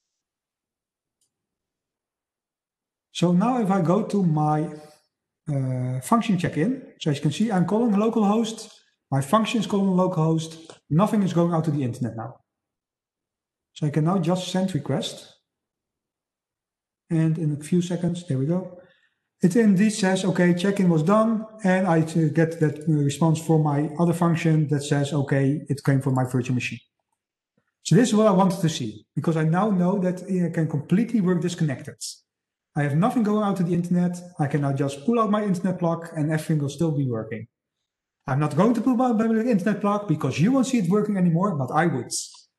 So now if I go to my uh, function check-in, so as you can see, I'm calling a local host. My function is calling a local host. Nothing is going out to the internet now. So I can now just send request. And in a few seconds, there we go. It indeed says, okay, check-in was done. And I get that response from my other function that says, okay, it came from my virtual machine. So this is what I wanted to see, because I now know that I can completely work disconnected. I have nothing going out to the internet. I can now just pull out my internet plug and everything will still be working. I'm not going to pull out my internet plug because you won't see it working anymore, but I would.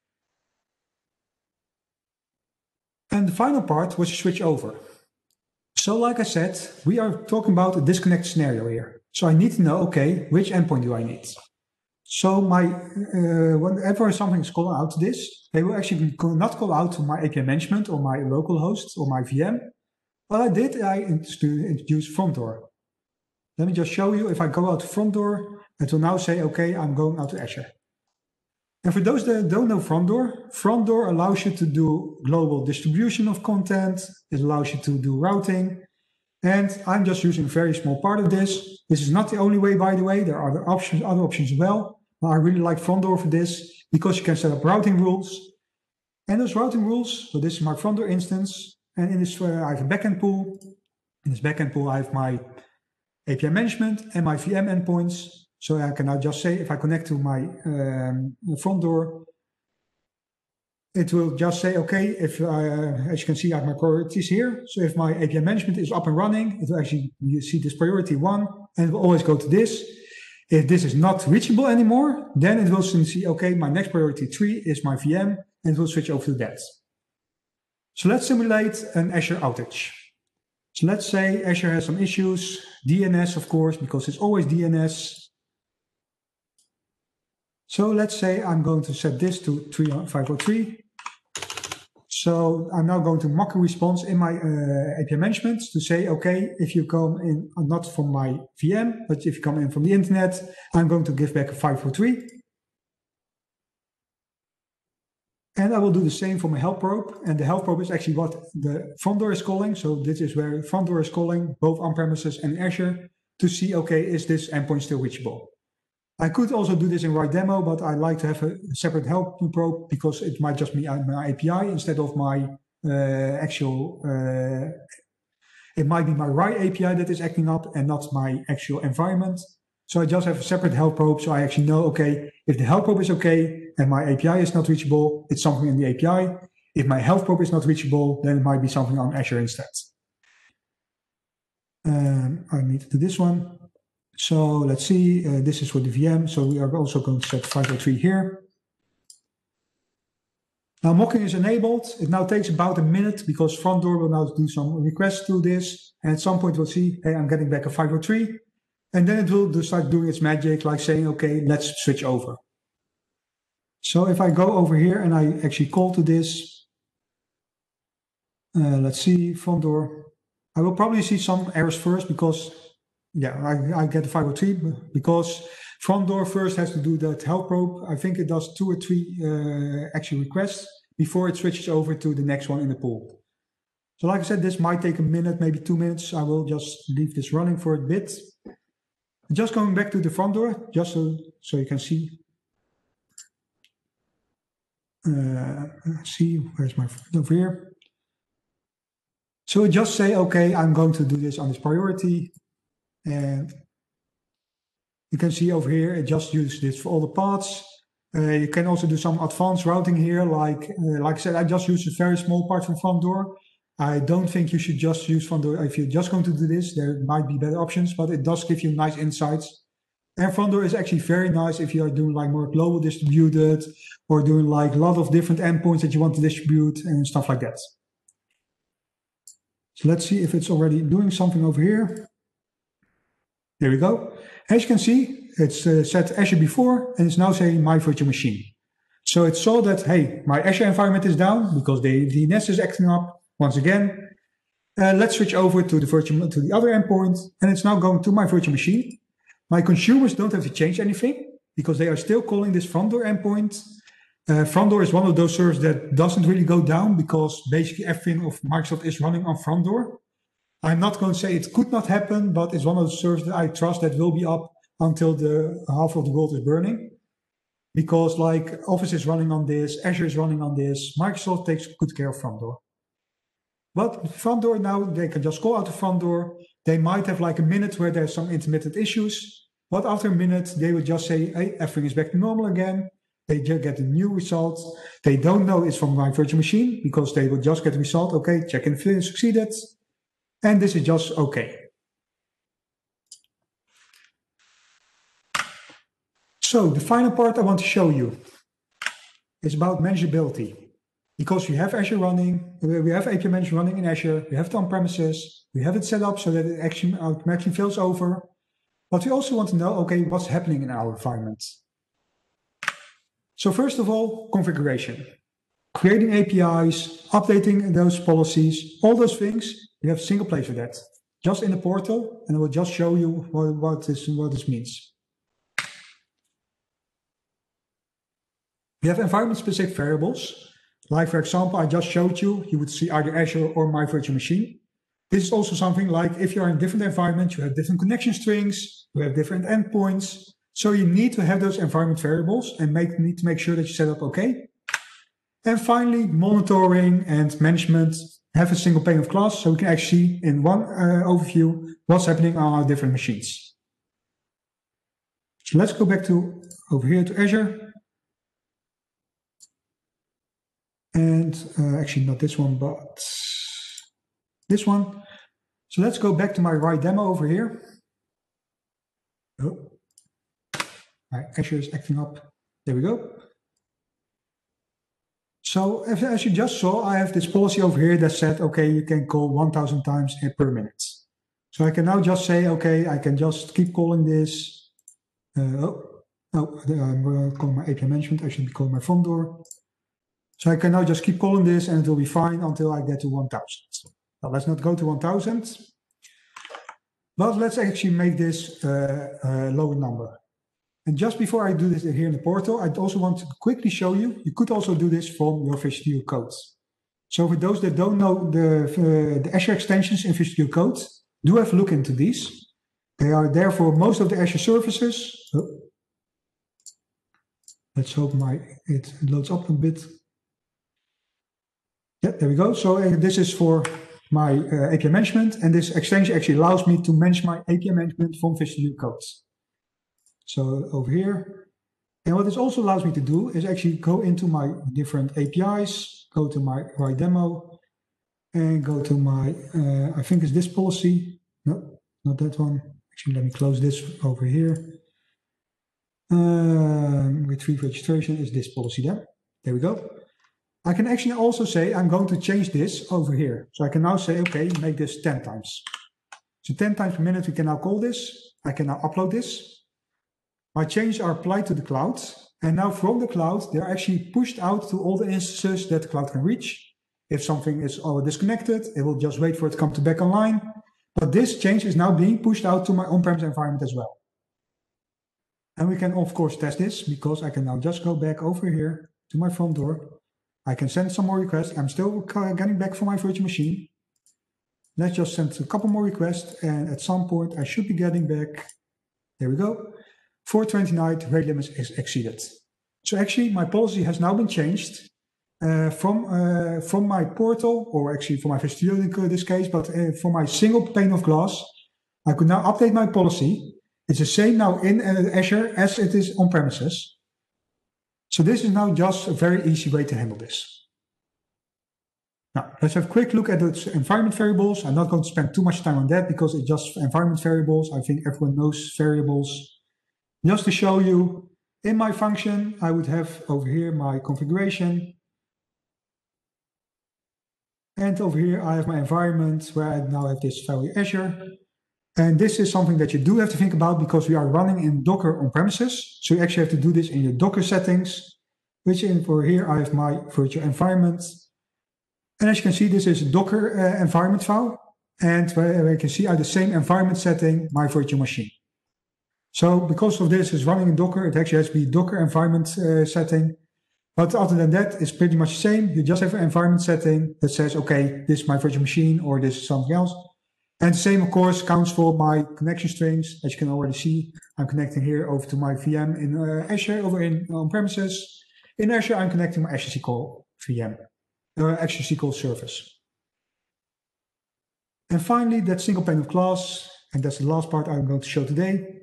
And the final part was to switch over. So like I said, we are talking about a disconnect scenario here. So I need to know, okay, which endpoint do I need? So my uh, whenever something is called out to this, they will actually not call out to my A P I management or my local host or my V M. What I did, I introduced front door. Let me just show you. If I go out to front door, it will now say, okay, I'm going out to Azure. And for those that don't know front door, front door allows you to do global distribution of content. It allows you to do routing. And I'm just using a very small part of this. This is not the only way, by the way. There are other options, other options as well. But I really like front door for this because you can set up routing rules. And those routing rules, so this is my front door instance. And in this, uh, I have a backend pool. In this backend pool, I have my A P I management and my V M endpoints. So I can now just say, if I connect to my um, front door, it will just say, okay, if uh, as you can see, I have my priorities here. So if my A P I management is up and running, it will actually, you see this priority one, and it will always go to this. If this is not reachable anymore, then it will see, okay, my next priority three is my V M, and it will switch over to that. So let's simulate an Azure outage. So let's say Azure has some issues, D N S, of course, because it's always D N S. So let's say I'm going to set this to five oh three. So I'm now going to mock a response in my uh, A P I management to say, okay, if you come in, not from my V M, but if you come in from the internet, I'm going to give back a five oh three. And I will do the same for my help probe. And the help probe is actually what the front door is calling. So this is where front door is calling both on-premises and Azure to see, okay, is this endpoint still reachable? I could also do this in right demo, but I like to have a separate help probe because it might just be my A P I instead of my uh, actual, uh, it might be my right A P I that is acting up and not my actual environment. So I just have a separate help probe. So I actually know, okay, if the help probe is okay and my A P I is not reachable, it's something in the A P I. If my help probe is not reachable, then it might be something on Azure instead. Um, I need to do this one. So let's see, uh, this is for the V M. So we are also going to set five oh three here. Now mocking is enabled. It now takes about a minute because front door will now do some requests to this. And at some point we'll see, hey, I'm getting back a five oh three. And then it will start doing its magic, like saying, okay, let's switch over. So if I go over here and I actually call to this, uh, let's see, front door, I will probably see some errors first because, yeah, I, I get the five oh three because front door first has to do that health probe. I think it does two or three uh, actual requests before it switches over to the next one in the pool. So like I said, this might take a minute, maybe two minutes. I will just leave this running for a bit. Just going back to the front door, just so, so you can see. Uh, see, where's my over here? So just say, okay, I'm going to do this on this priority. And you can see over here, it just uses this for all the paths. Uh, you can also do some advanced routing here. Like, uh, like I said, I just use a very small part from front door. I don't think you should just use front door. If you're just going to do this, there might be better options, but it does give you nice insights. And front door is actually very nice if you are doing like more global distributed or doing like a lot of different endpoints that you want to distribute and stuff like that. So let's see if it's already doing something over here. There we go. As you can see, it's uh, set Azure before and it's now saying my virtual machine. So it saw that, hey, my Azure environment is down because the D N S is acting up once again. Uh, let's switch over to the virtual to the other endpoint, and it's now going to my virtual machine. My consumers don't have to change anything because they are still calling this front door endpoint. Uh, front door is one of those servers that doesn't really go down because basically everything of Microsoft is running on front door. I'm not going to say it could not happen, but it's one of those servers that I trust that will be up until the half of the world is burning. Because like Office is running on this, Azure is running on this, Microsoft takes good care of front door. But front door now, they can just call out the front door. They might have like a minute where there's some intermittent issues, but after a minute, they will just say, hey, everything is back to normal again. They just get a new result. They don't know it's from my virtual machine because they will just get the result. Okay, check-in succeeded. And this is just okay. So the final part I want to show you is about manageability. Because we have Azure running, we have A P I Manager running in Azure, we have it on premises, we have it set up so that it actually automatically fails over. But we also want to know, okay, what's happening in our environment. So first of all, configuration. Creating A P Is, updating those policies, all those things, we have a single place for that. Just in the portal, and I will just show you what, what, this, what this means. We have environment-specific variables. Like, for example, I just showed you, you would see either Azure or my virtual machine. This is also something like if you are in different environments, you have different connection strings, you have different endpoints. So you need to have those environment variables and make, need to make sure that you set up okay. And finally, monitoring and management have a single pane of glass so we can actually see in one uh, overview what's happening on our different machines. So let's go back to over here to Azure. And uh, actually not this one, but this one. So let's go back to my right demo over here. Oh, my Azure is acting up. There we go. So as, as you just saw, I have this policy over here that said, okay, you can call one thousand times per minute. So I can now just say, okay, I can just keep calling this. Uh, oh, oh, I'm going to call my A P I management. I should be calling my front door. So I can now just keep calling this and it will be fine until I get to one thousand. Now let's not go to one thousand, but let's actually make this uh, a lower number. And just before I do this here in the portal, I also want to quickly show you, you could also do this from your Visual Studio Code. So for those that don't know the, uh, the Azure extensions in Visual Studio Code, do have a look into these. They are there for most of the Azure services. Oh. Let's hope my it loads up a bit. Yeah, there we go. So uh, this is for my uh, A P I management, and this extension actually allows me to manage my A P I management from Visual Studio Code. So over here, and what this also allows me to do is actually go into my different A P Is, go to my right demo, and go to my, uh, I think it's this policy. No, not that one. Actually, let me close this over here. Um, retrieve registration is this policy there. There we go. I can actually also say I'm going to change this over here. So I can now say, okay, make this ten times. So ten times per minute, we can now call this. I can now upload this. My changes are applied to the cloud. And now from the cloud, they're actually pushed out to all the instances that the cloud can reach. If something is all disconnected, it will just wait for it to come to back online. But this change is now being pushed out to my on-premise environment as well. And we can, of course, test this because I can now just go back over here to my front door. I can send some more requests. I'm still getting back from my virtual machine. Let's just send a couple more requests. And at some point, I should be getting back. There we go. four twenty-nine, rate limit is exceeded. So actually, my policy has now been changed uh, from, uh, from my portal, or actually for my Visual Studio in this case, but uh, for my single pane of glass, I could now update my policy. It's the same now in uh, Azure as it is on premises. So this is now just a very easy way to handle this. Now, let's have a quick look at the environment variables. I'm not going to spend too much time on that because it's just environment variables. I think everyone knows variables. Just to show you, in my function, I would have over here my configuration. And over here, I have my environment where I now have this value Azure. And this is something that you do have to think about because we are running in Docker on premises. So you actually have to do this in your Docker settings, which in for here, I have my virtual environment. And as you can see, this is a Docker uh, environment file. And where you can see I have the same environment setting, my virtual machine. So because of this is running in Docker, it actually has to be Docker environment uh, setting. But other than that, it's pretty much the same. You just have an environment setting that says, okay, this is my virtual machine or this is something else. And the same, of course, counts for my connection strings. As you can already see, I'm connecting here over to my V M in uh, Azure over in on premises. In Azure, I'm connecting my Azure S Q L V M, uh, Azure S Q L service. And finally, that single pane of glass, and that's the last part I'm going to show today.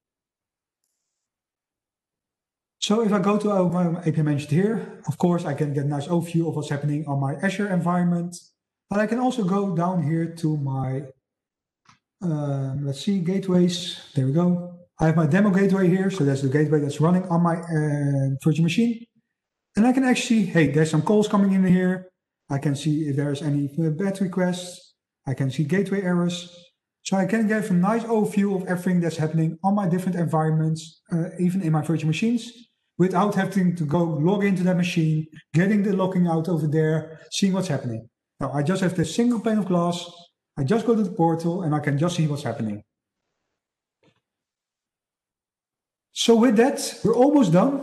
So if I go to my A P I Manager here, of course, I can get a nice overview of what's happening on my Azure environment. But I can also go down here to my Uh, let's see, gateways. There we go. I have my demo gateway here. So that's the gateway that's running on my uh, virtual machine. And I can actually, hey, there's some calls coming in here. I can see if there's any bad requests. I can see gateway errors. So I can get a nice overview of everything that's happening on my different environments, uh, even in my virtual machines, without having to go log into that machine, getting the logging out over there, seeing what's happening. Now I just have this single pane of glass. I just go to the portal and I can just see what's happening. So with that, we're almost done.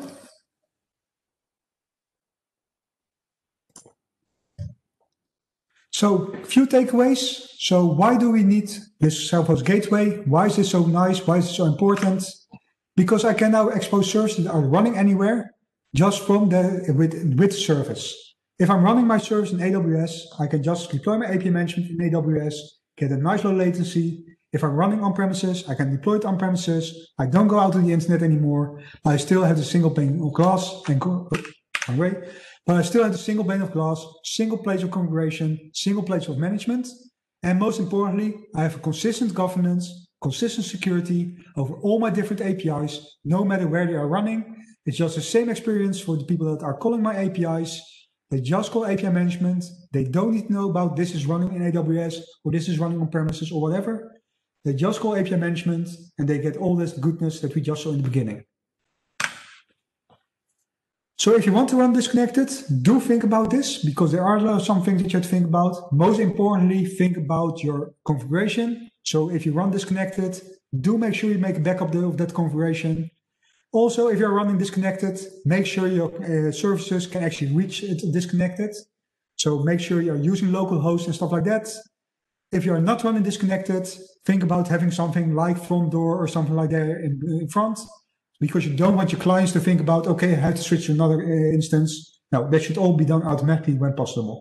So a few takeaways. So why do we need this self-host gateway? Why is this so nice? Why is it so important? Because I can now expose services that are running anywhere just from the with, with service. If I'm running my service in A W S, I can just deploy my A P I management in A W S, get a nice low latency. If I'm running on premises, I can deploy it on premises. I don't go out to the internet anymore. I still have the single pane of glass and go, oh, wait, but I still have the single pane of glass, single place of configuration, single place of management. And most importantly, I have a consistent governance, consistent security over all my different A P Is, no matter where they are running. It's just the same experience for the people that are calling my A P Is. They just call A P I management. They don't need to know about this is running in A W S or this is running on premises or whatever. They just call A P I management and they get all this goodness that we just saw in the beginning. So if you want to run disconnected, do think about this because there are some things that you have to think about. Most importantly, think about your configuration. So if you run disconnected, do make sure you make a backup of that configuration. Also, if you're running disconnected, make sure your uh, services can actually reach it disconnected. So make sure you're using local hosts and stuff like that. If you're not running disconnected, think about having something like front door or something like that in, in front, because you don't want your clients to think about, okay, I have to switch to another uh, instance. No, that should all be done automatically when possible.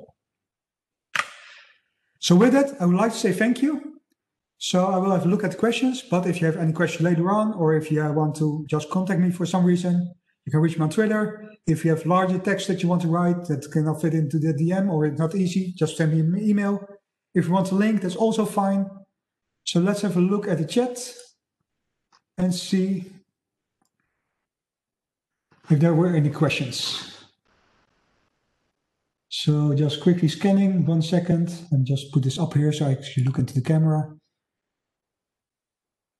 So with that, I would like to say thank you. So I will have a look at the questions, but if you have any questions later on, or if you want to just contact me for some reason, you can reach me on Twitter. If you have larger text that you want to write that cannot fit into the D M or it's not easy, just send me an email. If you want a link, that's also fine. So let's have a look at the chat and see if there were any questions. So just quickly scanning, one second, and just put this up here so I actually look into the camera.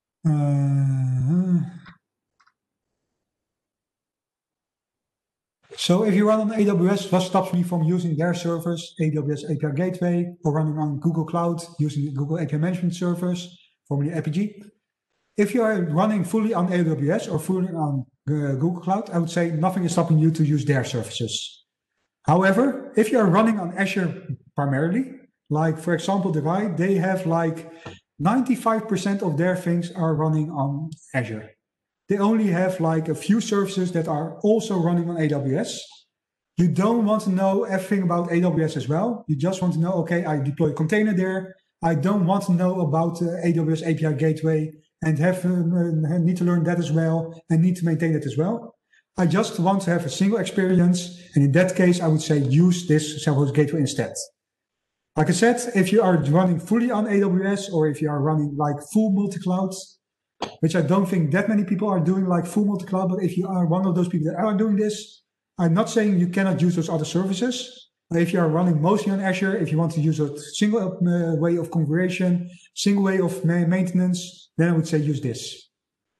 Uh, So if you run on A W S, what stops me from using their servers, A W S A P I Gateway, or running on Google Cloud using the Google A P I Management Servers, formerly A P G? If you are running fully on A W S or fully on uh, Google Cloud, I would say nothing is stopping you to use their services. However, if you are running on Azure primarily, like for example, Divide, they have like ninety-five percent of their things are running on Azure. They only have like a few services that are also running on A W S. You don't want to know everything about A W S as well. You just want to know, okay, I deploy a container there. I don't want to know about uh, A W S A P I Gateway and have uh, need to learn that as well and need to maintain it as well. I just want to have a single experience. And in that case, I would say use this self-hosted gateway instead. Like I said, if you are running fully on A W S or if you are running like full multi-cloud, which I don't think that many people are doing like full multi-cloud, but if you are one of those people that are doing this, I'm not saying you cannot use those other services. But if you are running mostly on Azure, if you want to use a single uh, way of configuration, single way of ma maintenance, then I would say use this.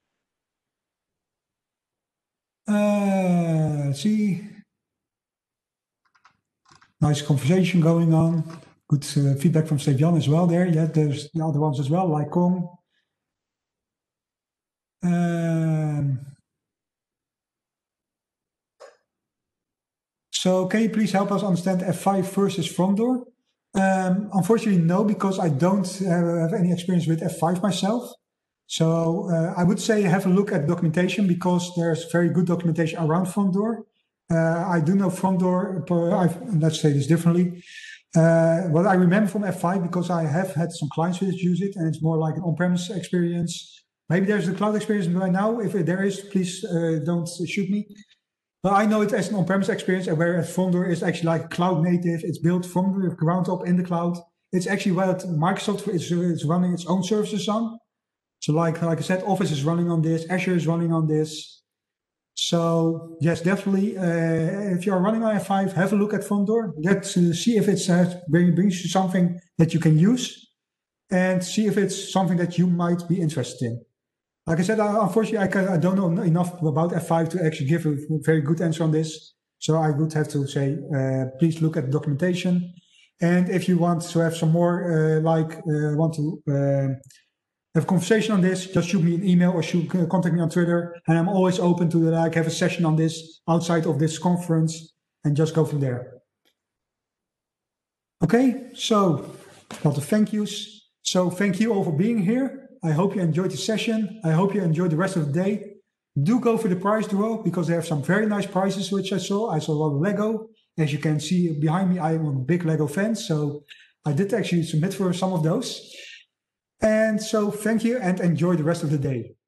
Uh, see, nice conversation going on. Good uh, feedback from Stevian as well there. Yeah, there's the other ones as well, like Kong. Um, so can you please help us understand F five versus front door? Um, unfortunately, no, because I don't uh, have any experience with F five myself. So uh, I would say have a look at documentation because there's very good documentation around front door. Uh, I do know front door, I've, let's say this differently. Uh, what I remember from F five, because I have had some clients that use it and it's more like an on-premise experience. Maybe there's a cloud experience right now. If there is, please uh, don't shoot me. But I know it as an on-premise experience, whereas front door is actually like cloud native. It's built from the ground up in the cloud. It's actually what Microsoft is, is running its own services on. So like, like I said, Office is running on this, Azure is running on this. So yes, definitely, uh, if you are running on F five, have a look at front door. Let's uh, see if it's uh, brings you something that you can use and see if it's something that you might be interested in. Like I said, I, unfortunately, I, can, I don't know enough about F five to actually give a very good answer on this. So I would have to say, uh, please look at the documentation. And if you want to have some more, uh, like, uh, want to uh, have a conversation on this, just shoot me an email or shoot, uh, contact me on Twitter. And I'm always open to like have a session on this outside of this conference and just go from there. Okay, so a lot of thank yous. So thank you all for being here. I hope you enjoyed the session. I hope you enjoyed the rest of the day. Do go for the prize draw because they have some very nice prizes which I saw. I saw a lot of Lego. As you can see behind me, I am a big Lego fan. So I did actually submit for some of those. And so thank you and enjoy the rest of the day.